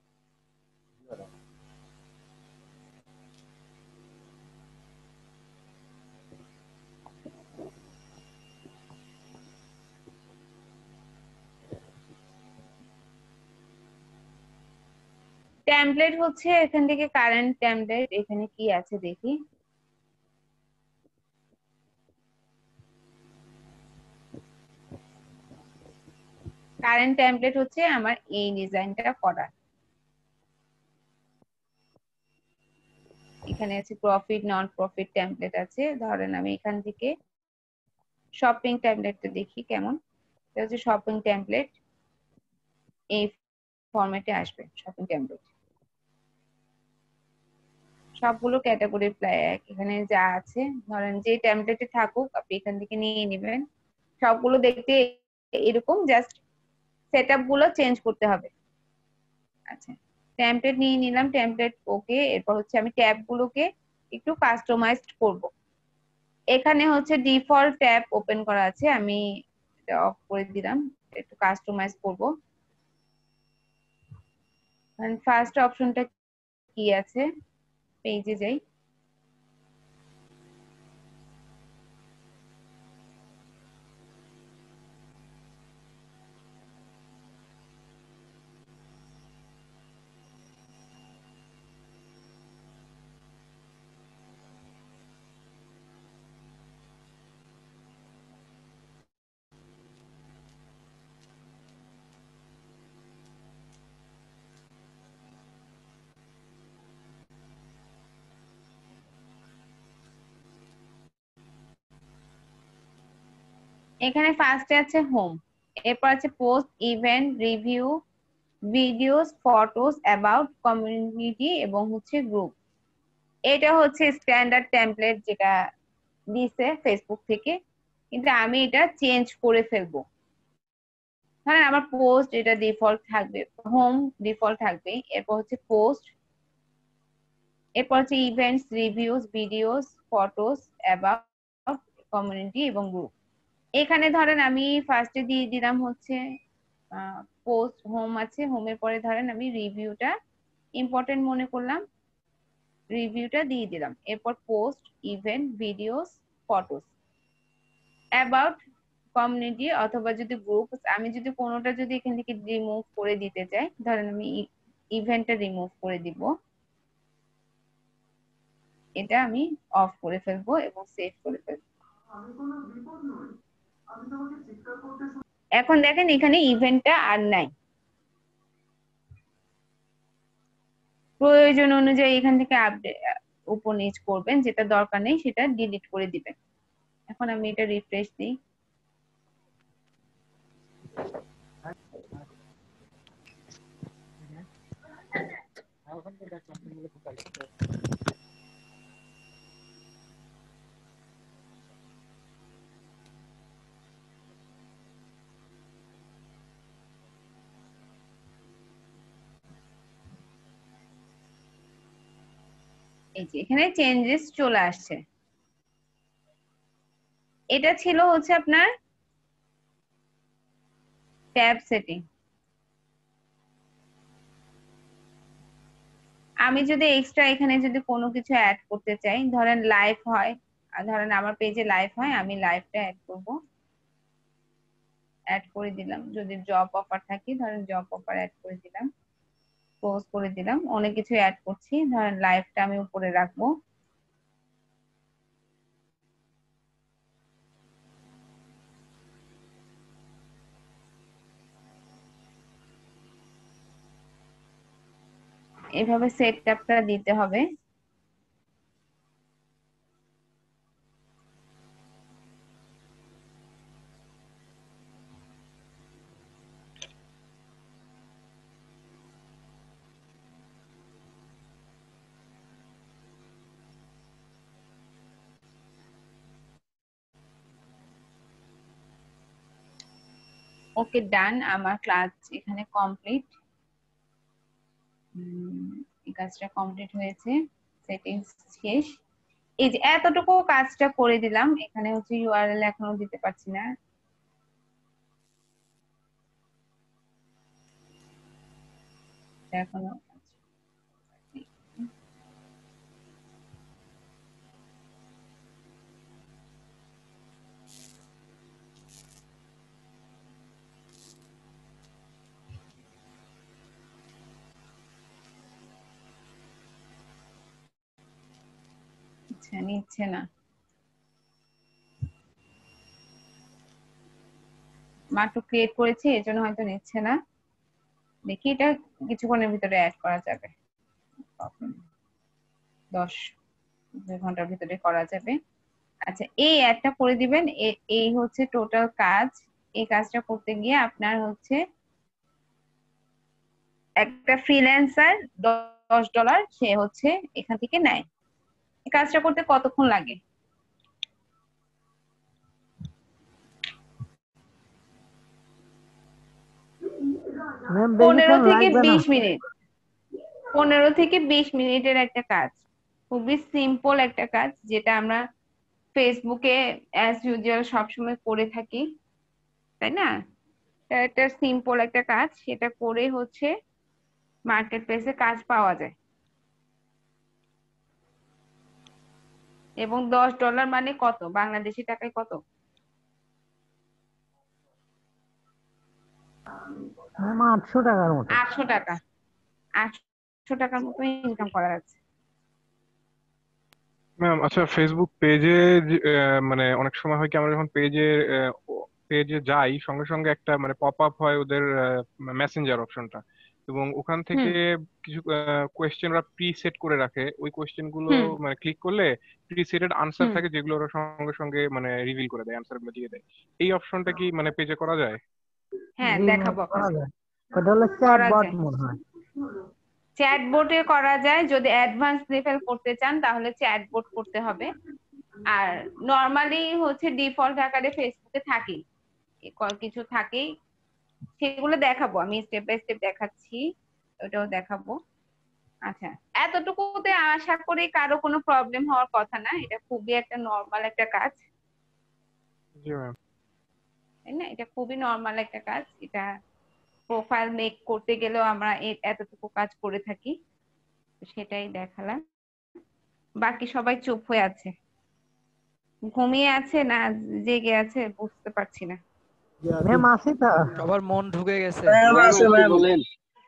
টেমপ্লেট হচ্ছে এখান থেকে কারেন্ট টেমপ্লেট, এখানে কি আছে দেখি। কারেন্ট টেমপ্লেট হচ্ছে আমার এই ডিজাইনটা করা। এখানে আছে প্রফিট নন প্রফিট টেমপ্লেট আছে। ধরেন আমি এখান থেকে শপিং টেমপ্লেটটা দেখি কেমন। এটা হচ্ছে শপিং টেমপ্লেট, এই ফরম্যাটে আসবে শপিং টেমপ্লেট। সবগুলো ক্যাটাগরি প্রায় এক, এখানে যা আছে ধরেন যে টেমপ্লেটে থাকুক আপনি এখান থেকে নিয়ে নেবেন। সবগুলো দেখতে এরকম, জাস্ট সেটআপ গুলো চেঞ্জ করতে হবে। আচ্ছা, টেমপ্লেট নিয়ে নিলাম, টেমপ্লেট ওকে। এরপর হচ্ছে আমি ট্যাব গুলোকে একটু কাস্টমাইজড করব। এখানে হচ্ছে ডিফল্ট ট্যাব ওপেন করা আছে, আমি এটা অফ করে দিলাম, একটু কাস্টমাইজ করব। ফার্স্ট অপশনটা কি আছে, পেজে যাই। এখানে ফার্স্টে আছে হোম, এরপর আছে post, event, review, videos, photos, about, community এবং হচ্ছে গ্রুপ। এটা হচ্ছে স্ট্যান্ডার্ড টেমপ্লেট যেটা দিছে ফেসবুক থেকে, কিন্তু আমি এটা চেঞ্জ করে ফেলবো। ধরেন আমার পোস্ট এটা ডিফল্ট থাকবে, হোম ডিফল্ট থাকবে, এরপর হচ্ছে পোস্ট, এরপর হচ্ছে events, reviews, videos, photos, about, community এবং গ্রুপ। এখানে ধরেন আমি ফার্স্টে দিয়ে দিলাম হচ্ছে পোস্ট, হোম আছে, হোমের পরে ধরেন আমি রিভিউটা ইম্পর্টেন্ট মনে করলাম, রিভিউটা দিয়ে দিলাম। এরপর post, event, videos, photos, about, community অথবা যদি গ্রুপ, আমি যদি কোনোটা যদি এখান থেকে রিমুভ করে দিতে চাই, ধরেন আমি ইভেন্টটা রিমুভ করে দিব, এটা আমি অফ করে ফেলবো এবং সেভ করে ফেলবো। এখন দেখেন এখানে ইভেন্টটা আর নাই। প্রয়োজন অনুযায়ী এখান থেকে আপডেট উপর নিচ করবেন, যেটা দরকার নেই সেটা ডিলিট করে দিবেন। এখন আমি এটা রিফ্রেশ দিই। এই যে এখানে চেঞ্জেস চলে আসছে। এটা ছিল হচ্ছে আপনার ট্যাব সেটিং। আমি যদি এক্সট্রা এখানে যদি কোনো কিছু অ্যাড করতে চাই, ধরেন লাইভ হয়, আর ধরেন আমার পেজে লাইভ হয়, আমি লাইভটা অ্যাড করব, অ্যাড করে দিলাম। যদি জব অফার থাকে ধরেন জব অফার অ্যাড করে দিলাম, ক্লোজ করে দিলাম। অনেক কিছু অ্যাড করছি, ধরেন লাইভটা আমি উপরে রাখবো। এইভাবে সেট আপটা দিতে হবে। ওকে ডান, আমার ক্লাস এখানে কমপ্লিট। এই কাজটা কমপ্লিট হয়েছে, সেটিংস শেষ। এই যে এতটুকু কাজটা করে দিলাম, এখানে হচ্ছে ইউআরএল এখনো দিতে পারছি না, এখনো। আচ্ছা, নিচ্ছে না। মাত্র ক্রিয়েট করেছি, এর জন্য হয়তো নিচ্ছে না। দেখি এটা কিছুক্ষণের ভিতরে অ্যাড করা যাবে, 2 ঘন্টার ভিতরে করা যাবে। আচ্ছা, এই অ্যাডটা করে দিবেন। এই হচ্ছে টোটাল কাজ। এই কাজটা করতে গিয়ে আপনার হচ্ছে একটা ফ্রিল্যান্সার $10 সে হচ্ছে এখান থেকে নেয়। এই কাজটা করতে কতক্ষণ লাগে? ম্যাম 15 বেশিক্ষণ থেকে লাগবে না। 20 মিনিট। 15 থেকে 20 মিনিটের একটা কাজ, খুবই সিম্পল একটা কাজ, যেটা আমরা ফেসবুকে অ্যাজ ইউজুয়াল সবসময় করে থাকি, তাই না? এটা একটা সিম্পল একটা কাজ, সেটা করে হচ্ছে মার্কেট প্লেসে কাজ পাওয়া যায়। এবং $10 মানে কত বাংলাদেশি টাকায়? কত? ম্যাম 800 টাকার মতো। 800 টাকা। 800 টাকার মতো ইনকাম করা যাচ্ছে। ম্যাম আচ্ছা, ফেসবুক পেজে মানে অনেক সময় হয় কি, আমরা যখন পেজে যাই সঙ্গে সঙ্গে একটা মানে পপ আপ হয় ওদের মেসেঞ্জার অপশনটা, এবং ওখান থেকে হুম কিছু কোয়েশ্চেন ওরা প্রি সেট করে রাখে। ওই কোয়েশ্চেন গুলো হুম মানে ক্লিক করলে প্রি সেটেড আনসার হুম থাকে, যেগুলো ওরা সঙ্গে সঙ্গে মানে রিভিল করে দেয়, আনসার গুলো দিয়ে দেয়। এই অপশনটা কি মানে পেজে করা যায়? হ্যাঁ, জি ম্যাম দেখাবো করা আপনাকে। যায়। ওটা হলো চ্যাট করা বট যায়, মনে হয়। চ্যাটবোটে করা যায়। যদি অ্যাডভান্স লেভেল করতে চান তাহলে চ্যাটবোট করতে হবে। আর নর্মালি হচ্ছে ডিফল্ট আকারে ফেসবুকে থাকেই, কিছু থাকেই, সেগুলো দেখাবো আমি, স্টেপ বাই স্টেপ দেখাচ্ছি, ওটাও দেখাবো। আচ্ছা, এতটুকুতে আশা করি কারো কোনো প্রবলেম হওয়ার কথা না। এটা খুবই একটা নর্মাল একটা কাজ, জি ম্যাম। তাই না? এটা খুবই নর্মাল একটা কাজ। এটা প্রোফাইল মেক করতে গেলেও আমরা এতটুকু কাজ করে থাকি, তো সেটাই দেখালাম। বাকি সবাই চুপ হয়ে আছে, ঘুমিয়ে আছে না জেগে আছে বুঝতে পারছি না। ম্যাম আসি তা। সবার মন ঢুকে গেছে। বলেন।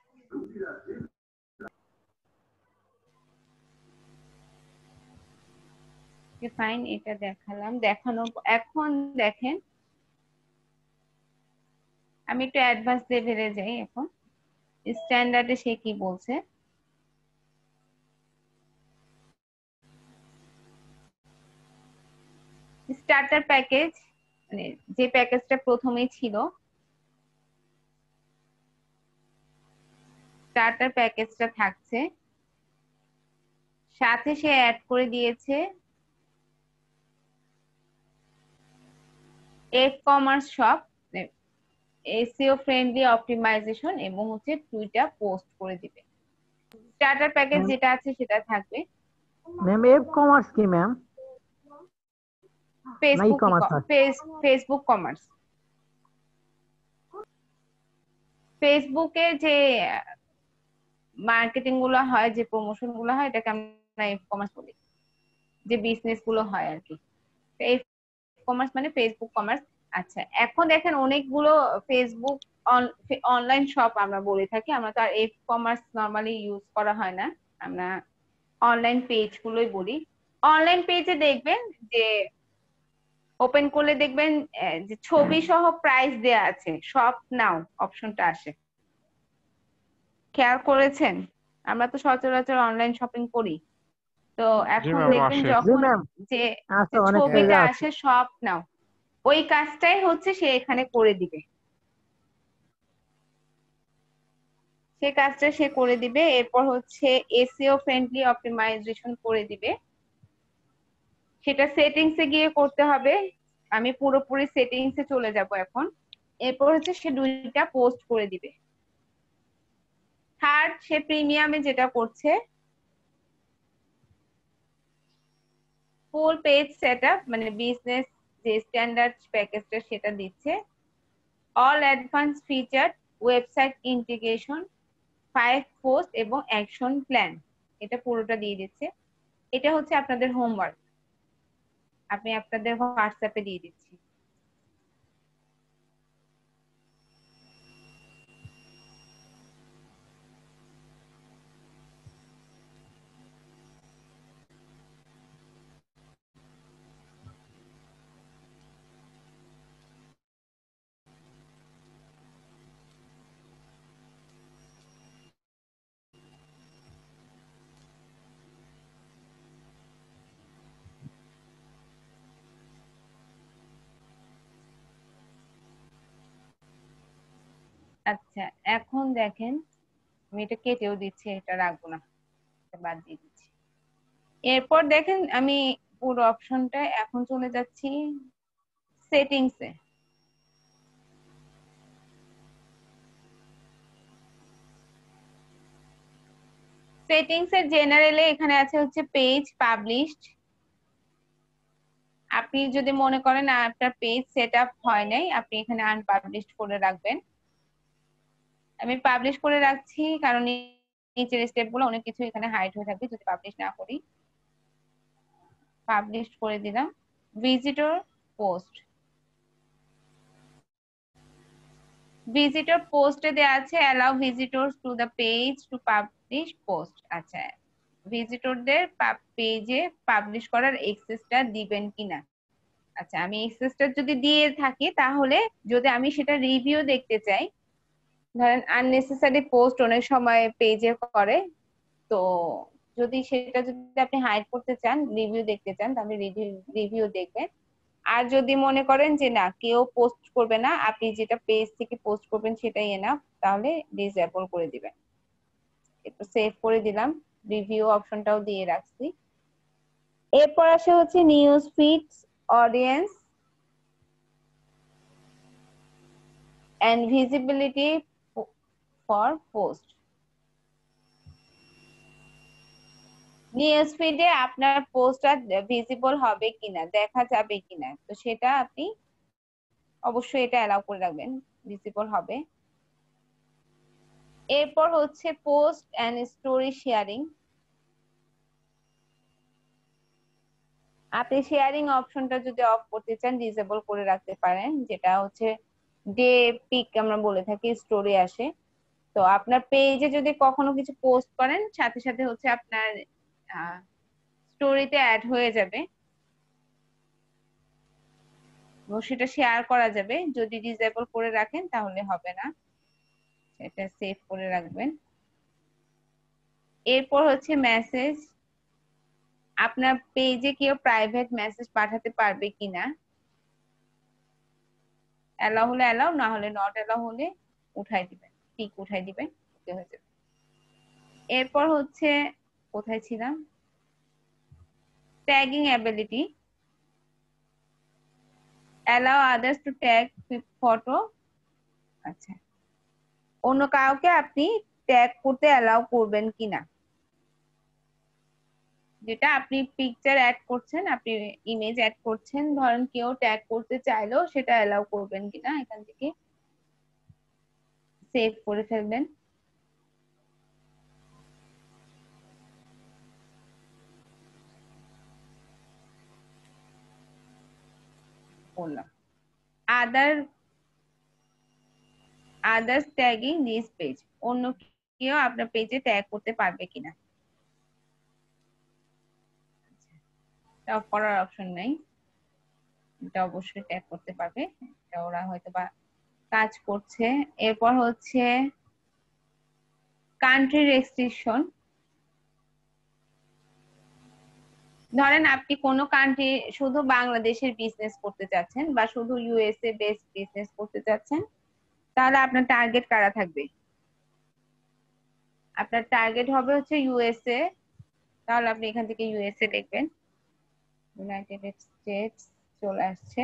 ফাইন, এটা দেখালাম। দেখানোর এখন দেখেন, আমি একটু অ্যাডভান্স লেভেলে যাই এখন। স্ট্যান্ডার্ডে সে কি বলছে। স্টার্টার প্যাকেজ, মানে যে প্যাকেজটা প্রথমেই ছিল, স্টার্টার প্যাকেজটা থাকছে, সাথে সে অ্যাড করে দিয়েছে commerce shop, SEO friendly optimization, এবং হচ্ছে টুইটার পোস্ট করে দিবে। স্টার্টার প্যাকেজ যেটা আছে সেটা থাকবে। ম্যাম এফ কমার্স কি ম্যাম? না ই কমার্স? Facebook commerce. ফেসবুকে যে মার্কেটিং গুলো হয়, যে প্রমোশন গুলো হয়, এটাকে আমরা ই কমার্স বলি, যে বিজনেস গুলো হয় আর কি। এই কমার্স মানে ফেসবুক কমার্স। আচ্ছা, এখন দেখেন অনেকগুলো ফেসবুক অনলাইন শপ আমরা বলে থাকি, আমরা তো আর এই কমার্স নর্মালি ইউজ করা হয় না, আমরা অনলাইন পেজ গুলোই বলি। অনলাইন পেজে দেখবেন যে ওপেন করলে দেখবেন যে ছবি সহ প্রাইস দেয়া আছে, শপ নাও অপশনটা আসে, খেয়াল করেছেন? আমরা তো সচরাচর অনলাইন শপিং করি, তো জি এখন ম্যাম, দেখবেন আসে। জি যখন ম্যাম যে আছে, যে অনেক পেজে ছবিটা আছে। আসে শপ নাও, ওই কাজটাই হচ্ছে সে এখানে করে দিবে। সে কাজটা সে করে দিবে, এরপর হচ্ছে এসইও ফ্রেন্ডলি অপটিমাইজেশন করে দিবে। সেটা সেটিংসে গিয়ে করতে হবে, আমি পুরোপুরি সেটিংসে চলে যাব এখন। এরপর হচ্ছে সে 2টা পোস্ট করে দিবে। থার্ড, সে প্রিমিয়ামে যেটা করছে, ফুল পেজ সেটআপ, মানে বিজনেস যে স্ট্যান্ডার্ড প্যাকেজটা সেটা দিচ্ছে, all advance feature, website integration, 5 post এবং অ্যাকশন প্ল্যান, এটা পুরোটা দিয়ে দিচ্ছে। এটা হচ্ছে আপনাদের হোমওয়ার্ক, আমি আপনাদের হোয়াটসঅ্যাপে দিয়ে দিচ্ছি। আচ্ছা, এখন দেখেন আমি এটা কেটেও দিচ্ছি, এটা রাখবো না, এটা বাদ দিয়ে দিচ্ছি। এরপর দেখেন আমি পুরো অপশনটা এখন চলে যাচ্ছি সেটিংসে। সেটিংস এর জেনারেলে এখানে আছে হচ্ছে পেজ পাবলিশড। আপনি যদি মনে করেন আপনার পেজ সেট আপ হয় নাই, আপনি এখানে আনপাবলিশড করে রাখবেন। আমি পাবলিশ করে রাখছি কারণ নিচের স্টেপ গুলো অনেক কিছু এখানে হাইড হয়ে থাকবে যদি পাবলিশ না করি। পাবলিশ করে দিলাম। ভিজিটর পোস্ট, ভিজিটর পোস্টে দেওয়া আছে allow visitors to the page to publish post. আচ্ছা, ভিজিটরদের পেজে পাবলিশ করার এক্সেসটা দিবেন কিনা। আচ্ছা, আমি এক্সেসটা যদি দিয়ে থাকি তাহলে যদি আমি সেটা রিভিউ দেখতে চাই, ধরেন আননেসেসারি পোস্ট অনেক সময় পেজে করে, তো যদি সেটা যদি আপনি হাইড করতে চান, রিভিউ দেখতে চান, তাহলে রিভিউ দেখবেন। আর যদি মনে করেন যে না কেউ পোস্ট করবে না, আপনি যেটা পেজ থেকে পোস্ট করবেন সেটাই এনাফ, তাহলে ডিসেবল করে দিবেন। একটু সেভ করে দিলাম, রিভিউ অপশনটাও দিয়ে রাখছি। এরপর আসে হচ্ছে news feeds, audience and visibility for post. News ফিডে আপনার পোস্টটা ভিজিবল হবে কিনা, দেখা যাবে কিনা, তো সেটা আপনি অবশ্যই এটা অ্যালাউ করে রাখবেন, ভিজিবল হবে। এরপর হচ্ছে পোস্ট এন্ড স্টোরি শেয়ারিং। আপনি শেয়ারিং অপশনটা যদি অফ করতে চান ডিসেবল করে রাখতে পারেন, যেটা হচ্ছে ডে পিক আমরা বলে থাকি, স্টোরি আসে। তো আপনার পেজে যদি কখনো কিছু পোস্ট করেন সাথে সাথে হচ্ছে আপনার স্টোরিতে অ্যাড হয়ে যাবে এবং সেটা শেয়ার করা যাবে। যদি ডিসেবল করে রাখেন তাহলে হবে না, এটা সেভ করে রাখবেন। এরপর হচ্ছে মেসেজ, আপনার পেজে কেউ প্রাইভেট মেসেজ পাঠাতে পারবে কিনা, অ্যালাউ হলে অ্যালাউ, না হলে নট অ্যালাউ হলে উঠাই দিবেন, টিক উঠাই দিবেন, ওকে হয়ে যাবে। এরপর হচ্ছে কোথায় ছিলাম, tagging ability, allow others to tag photo. আচ্ছা, অন্য কাউকে আপনি ট্যাগ করতে অ্যালাউ করবেন কিনা, যেটা আপনি পিকচার অ্যাড করছেন, আপনি ইমেজ অ্যাড করছেন, ধরেন কেউ ট্যাগ করতে চাইলেও সেটা অ্যালাউ করবেন কিনা, এখান থেকে সেভ করে ফেলবেন। বললাম আদার্স ট্যাগিং দিস পেজ, অন্য কেউ আপনার পেজে ট্যাগ করতে পারবে কিনা, এটা করার অপশন নাই, এটা অবশ্যই ট্যাগ করতে পারবে, এটা ওরা হয়তো বা কাজ করছে। এরপর হচ্ছে কান্ট্রি রেস্ট্রিকশন, ধরেন আপনি কোনো কান্ট্রি শুধু বাংলাদেশের বিজনেস করতে চাচ্ছেন বা শুধু ইউএসএ বেসড বিজনেস করতে চাচ্ছেন, তাহলে আপনার টার্গেট কারা থাকবে, আপনার টার্গেট হবে হচ্ছে ইউএসএ, তাহলে আপনি এখান থেকে ইউএসএ দেখবেন, ইউনাইটেড স্টেটস চলে আসছে।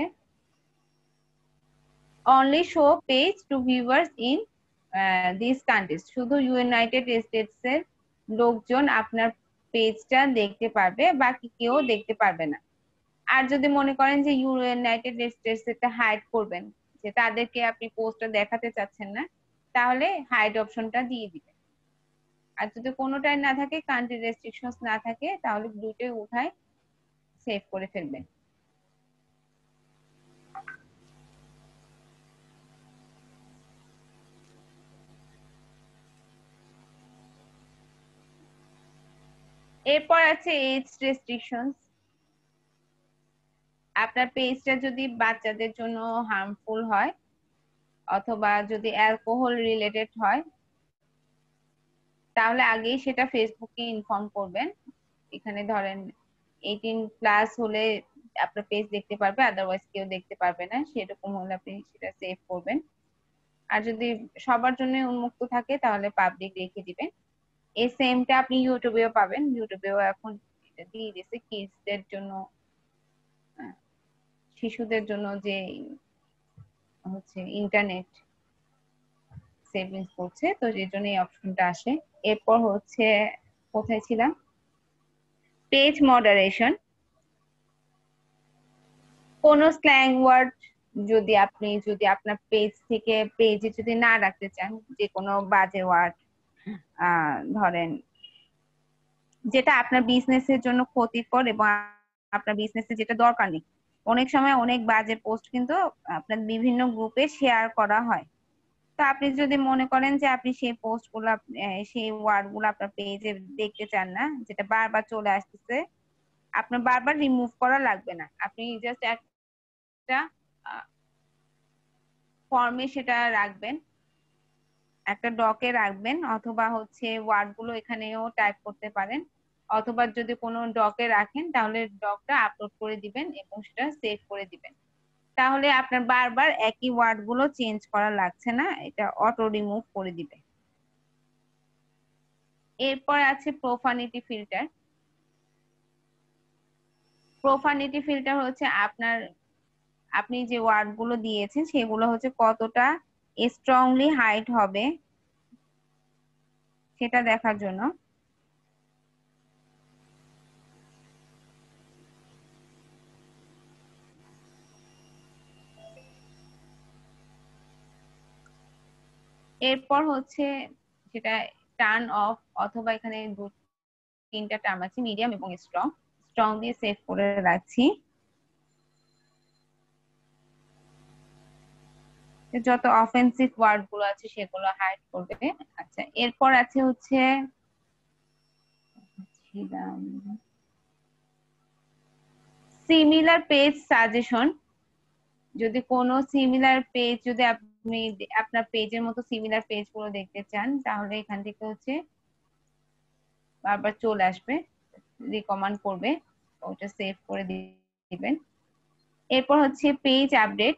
Only show page to viewers in this countries, শুধু ইউনাইটেড স্টেটস এর লোকজন আপনার পেজটা দেখতে পারবে, বাকি কেউ দেখতে পারবে না। আর যদি মনে করেন যে ইউনাইটেড স্টেটস এটা হাইড করবেন, যে তাদেরকে আপনি পোস্টটা দেখাতে চাচ্ছেন না, তাহলে হাইড অপশনটা দিয়ে দিবেন। আর যদি কোনোটাই না থাকে, কান্ট্রি রেস্ট্রিকশনস না থাকে, তাহলে দুটোই উঠায় সেভ করে ফেলবেন। এরপর আছে এজ রেস্ট্রিকশনস, আপনার পেজটা যদি বাচ্চাদের জন্য হার্মফুল হয় অথবা যদি অ্যালকোহল রিলেটেড হয়, তাহলে আগেই সেটা ফেসবুকে ইনফর্ম করবেন। এখানে ধরেন 18+ হলে আপনার পেজ দেখতে পারবে, আদারওয়াইজ কেউ দেখতে পারবে না, সেরকম হলে আপনি সেটা সেভ করবেন। আর যদি সবার জন্য উন্মুক্ত থাকে তাহলে পাবলিক রেখে দিবেন। এই সেমটা আপনি ইউটিউবেও পাবেন, ইউটিউবেও এখন এটা দিয়ে দিয়েছে কিডসদের জন্য, শিশুদের জন্য যে হচ্ছে ইন্টারনেট সেভিংস করছে, তো এর জন্য এই অপশনটা আসে। এরপর হচ্ছে কোথায় ছিলাম, পেজ মডারেশন। কোন স্ল্যাং ওয়ার্ড যদি আপনার পেজ থেকে পেজে যদি না রাখতে চান, যে কোনো বাজে ওয়ার্ড ধরেন যেটা আপনার বিজনেসের জন্য ক্ষতিকর এবং আপনার বিজনেসে যেটা দরকার নেই। অনেক সময় অনেক বাজে পোস্ট কিন্তু আপনার বিভিন্ন গ্রুপে শেয়ার করা হয়। তো আপনি যদি মনে করেন যে আপনি সেই পোস্ট গুলো সেই ওয়ার্ড গুলো আপনার পেজে দেখতে চান না, যেটা বারবার চলে আসতেছে, আপনার বারবার রিমুভ করা লাগবে না। আপনি জাস্ট একটা ফর্মে সেটা রাখবেন, একটা ডকে রাখবেন, অথবা হচ্ছে ওয়ার্ড গুলো এখানেও টাইপ করতে পারেন, অথবা যদি কোনো ডকে রাখেন তাহলে ডকটা আপলোড করে দিবেন এবং সেটা সেভ করে দিবেন। তাহলে আপনার বারবার একই ওয়ার্ড গুলো চেঞ্জ করা লাগছে না, এটা অটো রিমুভ করে দিবে। এরপর আছে প্রোফানিটি ফিল্টার। প্রোফানিটি ফিল্টার হচ্ছে আপনি যে ওয়ার্ড গুলো দিয়েছেন সেগুলো হচ্ছে কতটা স্ট্রংলি হাইড হবে সেটা দেখার জন্য। এরপর হচ্ছে সেটা টার্ন অফ, অথবা এখানে তিনটা টার্ম আছে, মিডিয়াম এবং স্ট্রং। স্ট্রং দিয়ে সেভ করে রাখছি। যত অফেন্সিভ ওয়ার্ড গুলো আছে সেগুলো হাইড করবে। আচ্ছা, এরপর আছে হচ্ছে সিমিলার পেজ সাজেশন। যদি কোনো সিমিলার পেজ যদি আপনি আপনার পেজের মতো সিমিলার পেজ গুলো দেখতে চান, তাহলে এখান থেকে হচ্ছে বারবার চলে আসবে, রিকমেন্ড করবে, ওটা সেভ করে দিবেন। এরপর হচ্ছে পেজ আপডেট।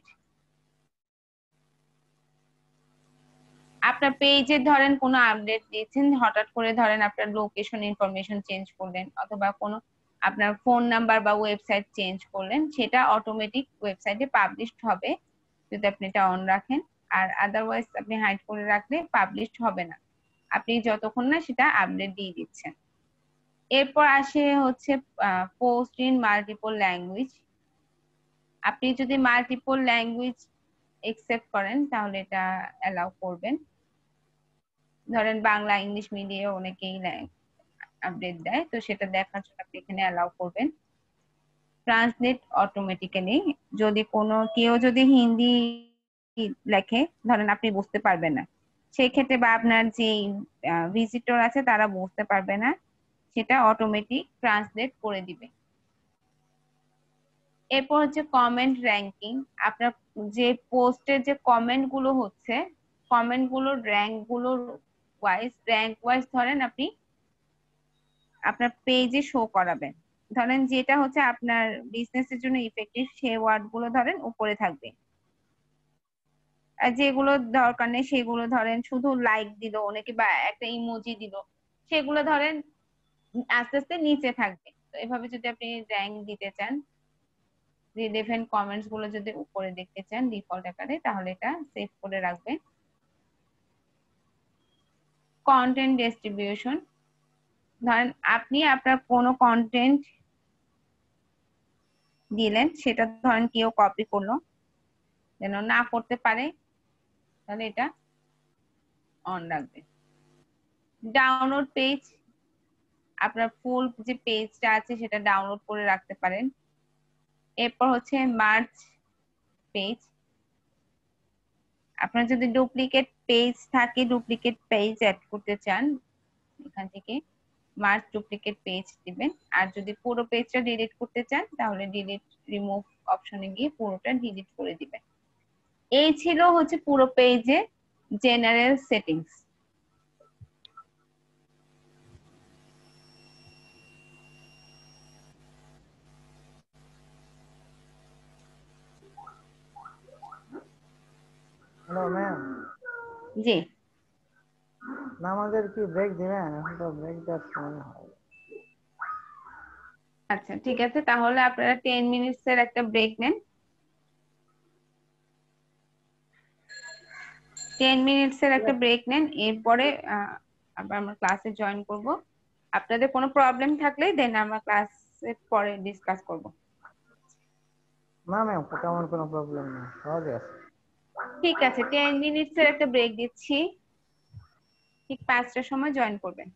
আপনার পেজে ধরেন কোনো আপডেট দিয়েছেন, হঠাৎ করে ধরেন আপনার লোকেশন ইনফরমেশন চেঞ্জ করলেন, অথবা কোনো আপনার ফোন নাম্বার বা ওয়েবসাইট চেঞ্জ করলেন, সেটা অটোমেটিক ওয়েবসাইটে পাবলিশড হবে যদি আপনি এটা অন রাখেন। আর আদারওয়াইজ আপনি হাইড করে রাখলে পাবলিশড হবে না, আপনি যতক্ষণ না সেটা আপডেট দিয়ে দিচ্ছেন। এরপর আসে হচ্ছে পোস্ট ইন মাল্টিপল ল্যাঙ্গুয়েজ। আপনি যদি মাল্টিপল ল্যাঙ্গুয়েজ একসেপ্ট করেন তাহলে এটা অ্যালাউ করবেন। ধরেন বাংলা ইংলিশ মিডিয়ে অনেকেই আপডেট দেয়, তো সেটা দেখার জন্য আপনি এখানে অ্যালাউ করবেন। ট্রান্সলেট অটোমেটিক্যালি, যদি কেউ যদি হিন্দি লেখে, ধরেন আপনি বুঝতে পারবেন না, সেই ক্ষেত্রে বা আপনার যে ভিজিটর আছে তারা বুঝতে পারবে না, সেটা অটোমেটিক ট্রান্সলেট করে দিবে। এরপর হচ্ছে কমেন্ট র্যাঙ্কিং। আপনার যে পোস্টের যে কমেন্ট গুলো হচ্ছে, কমেন্ট গুলোর র্যাঙ্ক ওয়াইজ ধরেন আপনি আপনার পেজে শো করাবেন। ধরেন যেটা হচ্ছে আপনার বিজনেসের জন্য ইফেক্টিভ সেই ওয়ার্ড গুলো ধরেন উপরে থাকবে, আর যেগুলো দরকার নেই সেগুলো ধরেন শুধু লাইক দিল অনেকে বা একটা ইমোজি দিল, সেগুলো ধরেন আস্তে আস্তে নিচে থাকবে। তো এভাবে যদি আপনি র্যাঙ্ক দিতে চান, রিলেভেন্ট কমেন্টস গুলো যদি উপরে দেখতে চান ডিফল্ট আকারে, তাহলে এটা সেভ করে রাখবেন। Content distribution. ধরেন আপনি আপনার কোনো কন্টেন্ট দিলেন, সেটা ধরেন কেউ কপি করলো, যেন না করতে পারে, তাহলে এটা অন রাখবে। ডাউনলোড পেজ, আপনার ফুল যে পেজটা আছে সেটা ডাউনলোড করে রাখতে পারেন। এরপর হচ্ছে মার্জ পেজ। আপনার যদি ডুপ্লিকেট পেজ থাকে, ডুপ্লিকেট পেজ অ্যাড করতে চান, এখান থেকে মার্জ ডুপ্লিকেট পেজ দিবেন। আর যদি পুরো পেজটা ডিলিট করতে চান তাহলে ডিলিট রিমুভ অপশনে গিয়ে পুরোটা ডিলিট করে দিবেন। এই ছিল হচ্ছে পুরো পেজে জেনারেল সেটিংস। হ্যালো ম্যাম, জি। না আমাদের কি ব্রেক দিবেন? এখন তো ব্রেক দেওয়ার সময় হয়। আচ্ছা ঠিক আছে, তাহলে আপনারা 10 মিনিটস এর একটা ব্রেক নেন। 10 মিনিটস এর একটা ব্রেক নেন, এরপরে আবার আমরা ক্লাসে জয়েন করব। আপনাদের কোনো প্রবলেম থাকলে দেন আমরা ক্লাসে পরে ডিসকাস করব। না ম্যাম, তেমন কোনো প্রবলেম নেই, সহজে আছে। ঠিক আছে, 10 মিনিটস এর একটা ব্রেক দিচ্ছি, ঠিক 5টার সময় জয়েন করবেন।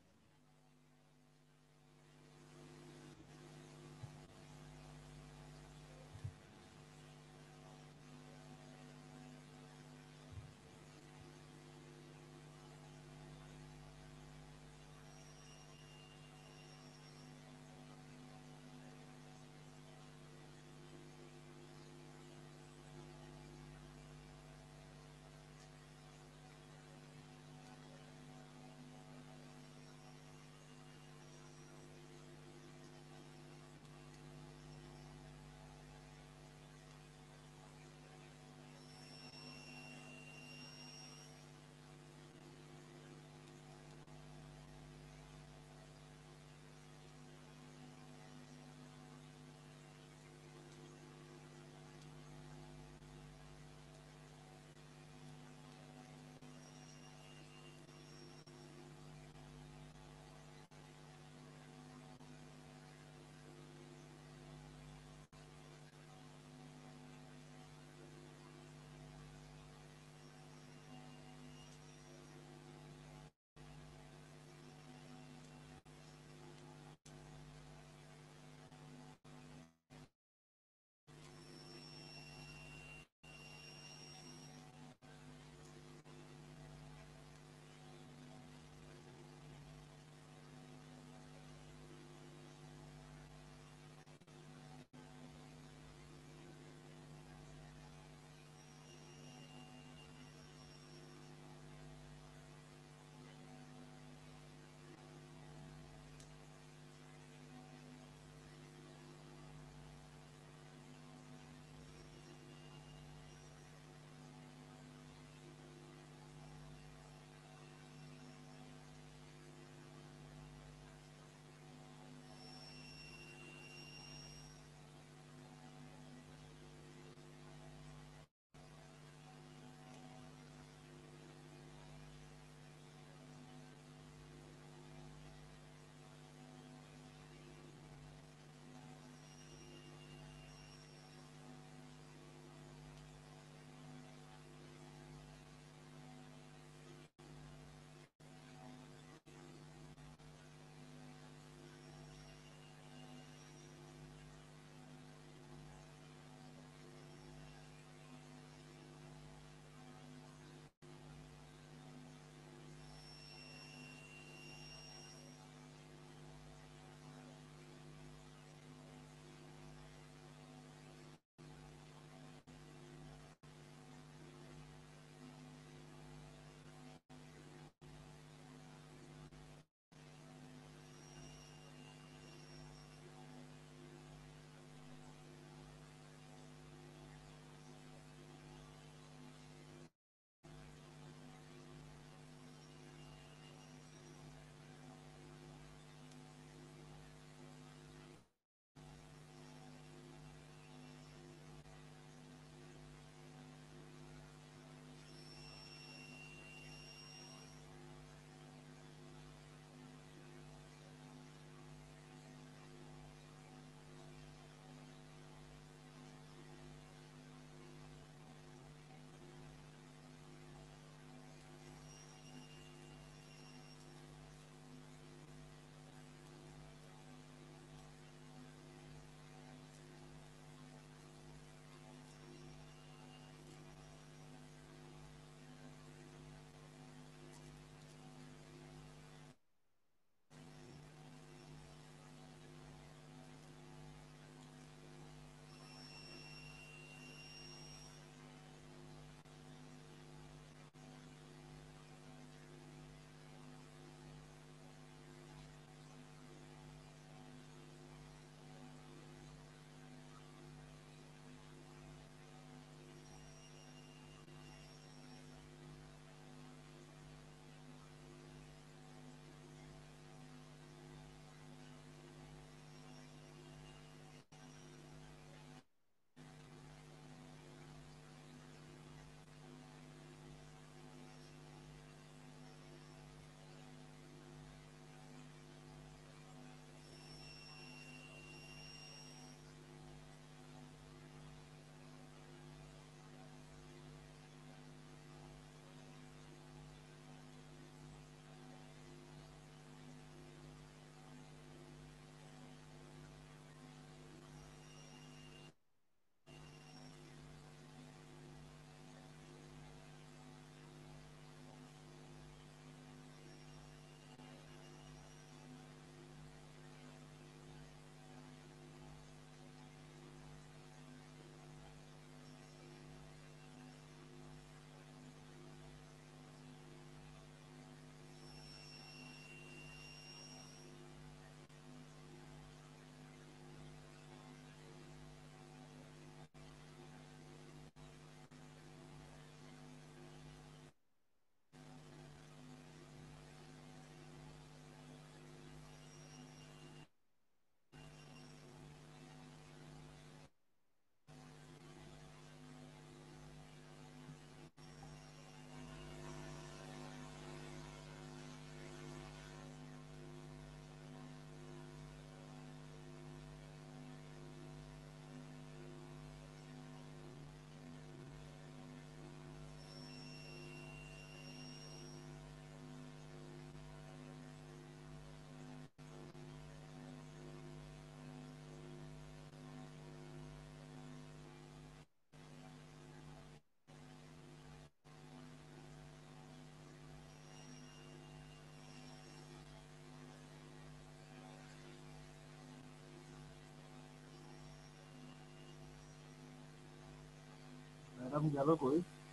ম্যাডাম গেল কই?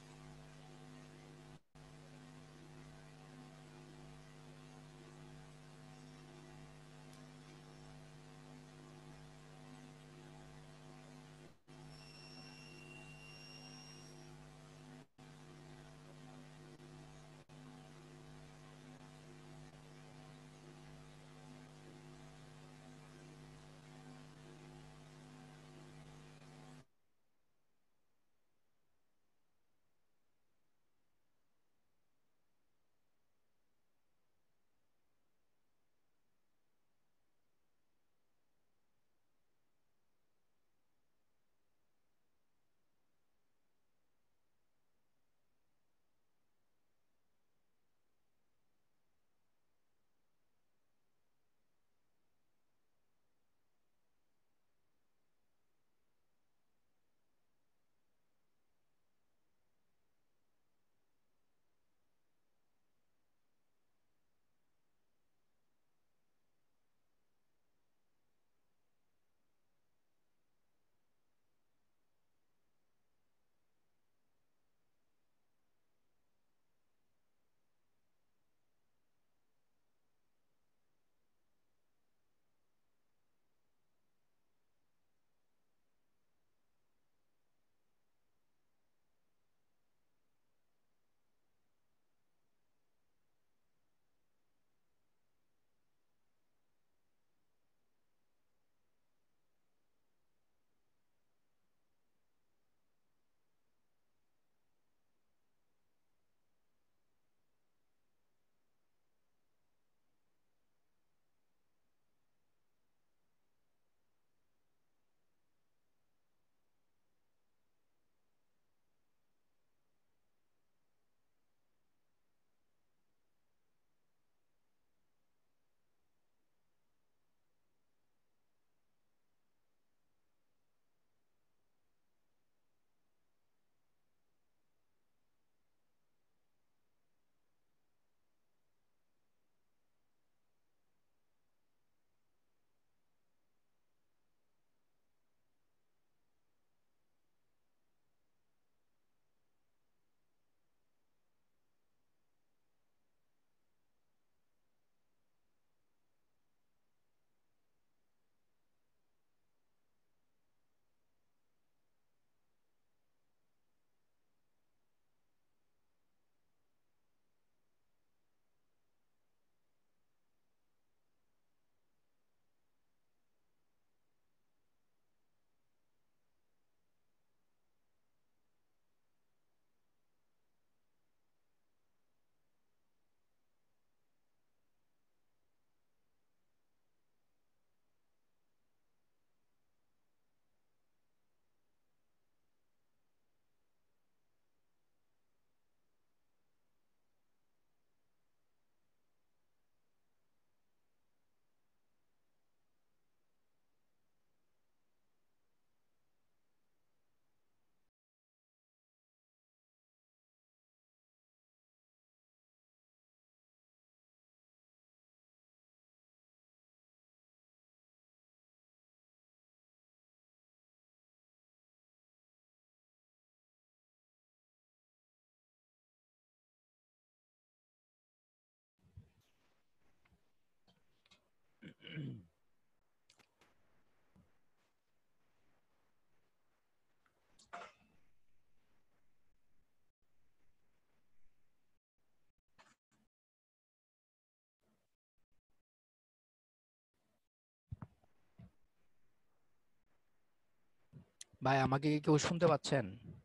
ভাই আমাকে কি কেউ শুনতে পাচ্ছেন?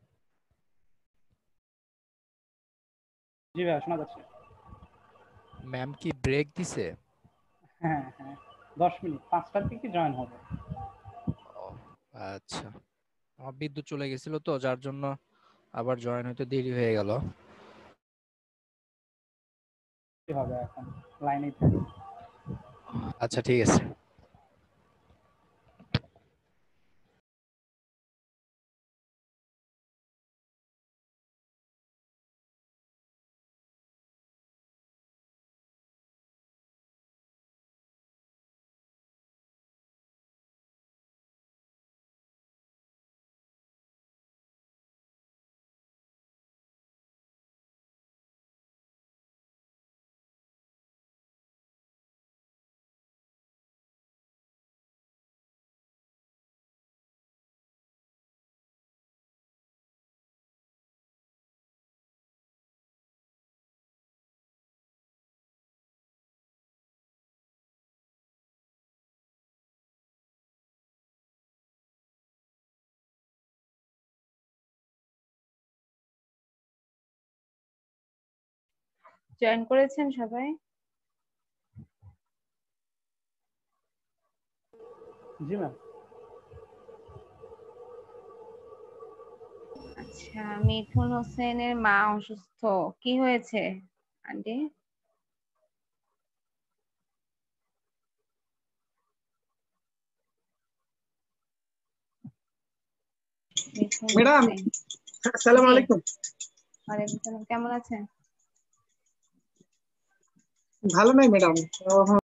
জি ভাই, শোনা যাচ্ছে। ম্যাম কি ব্রেক দিছে? হ্যাঁ হ্যাঁ, 10 মিনিট, 5টার দিকে জয়েন হবে। ও, আচ্ছা। আমার বিদ্যুৎ চলে গেছিল তো, যার জন্য আবার জয়েন হতে দেরি হয়ে গেল। কি হবে এখন, লাইনেই থাকি। আচ্ছা, ঠিক আছে। জয়েন করেছেন সবাই? জি ম্যাম। আচ্ছা, মিঠুন হোসেনের মা অসুস্থ, কি হয়েছে আন্টি? মিঠুন ম্যাডাম হোসেন, আসসালামু জি আলাইকুম। ওয়ালাইকুম সালাম, কেমন আছেন? ভালো নাই ম্যাডাম,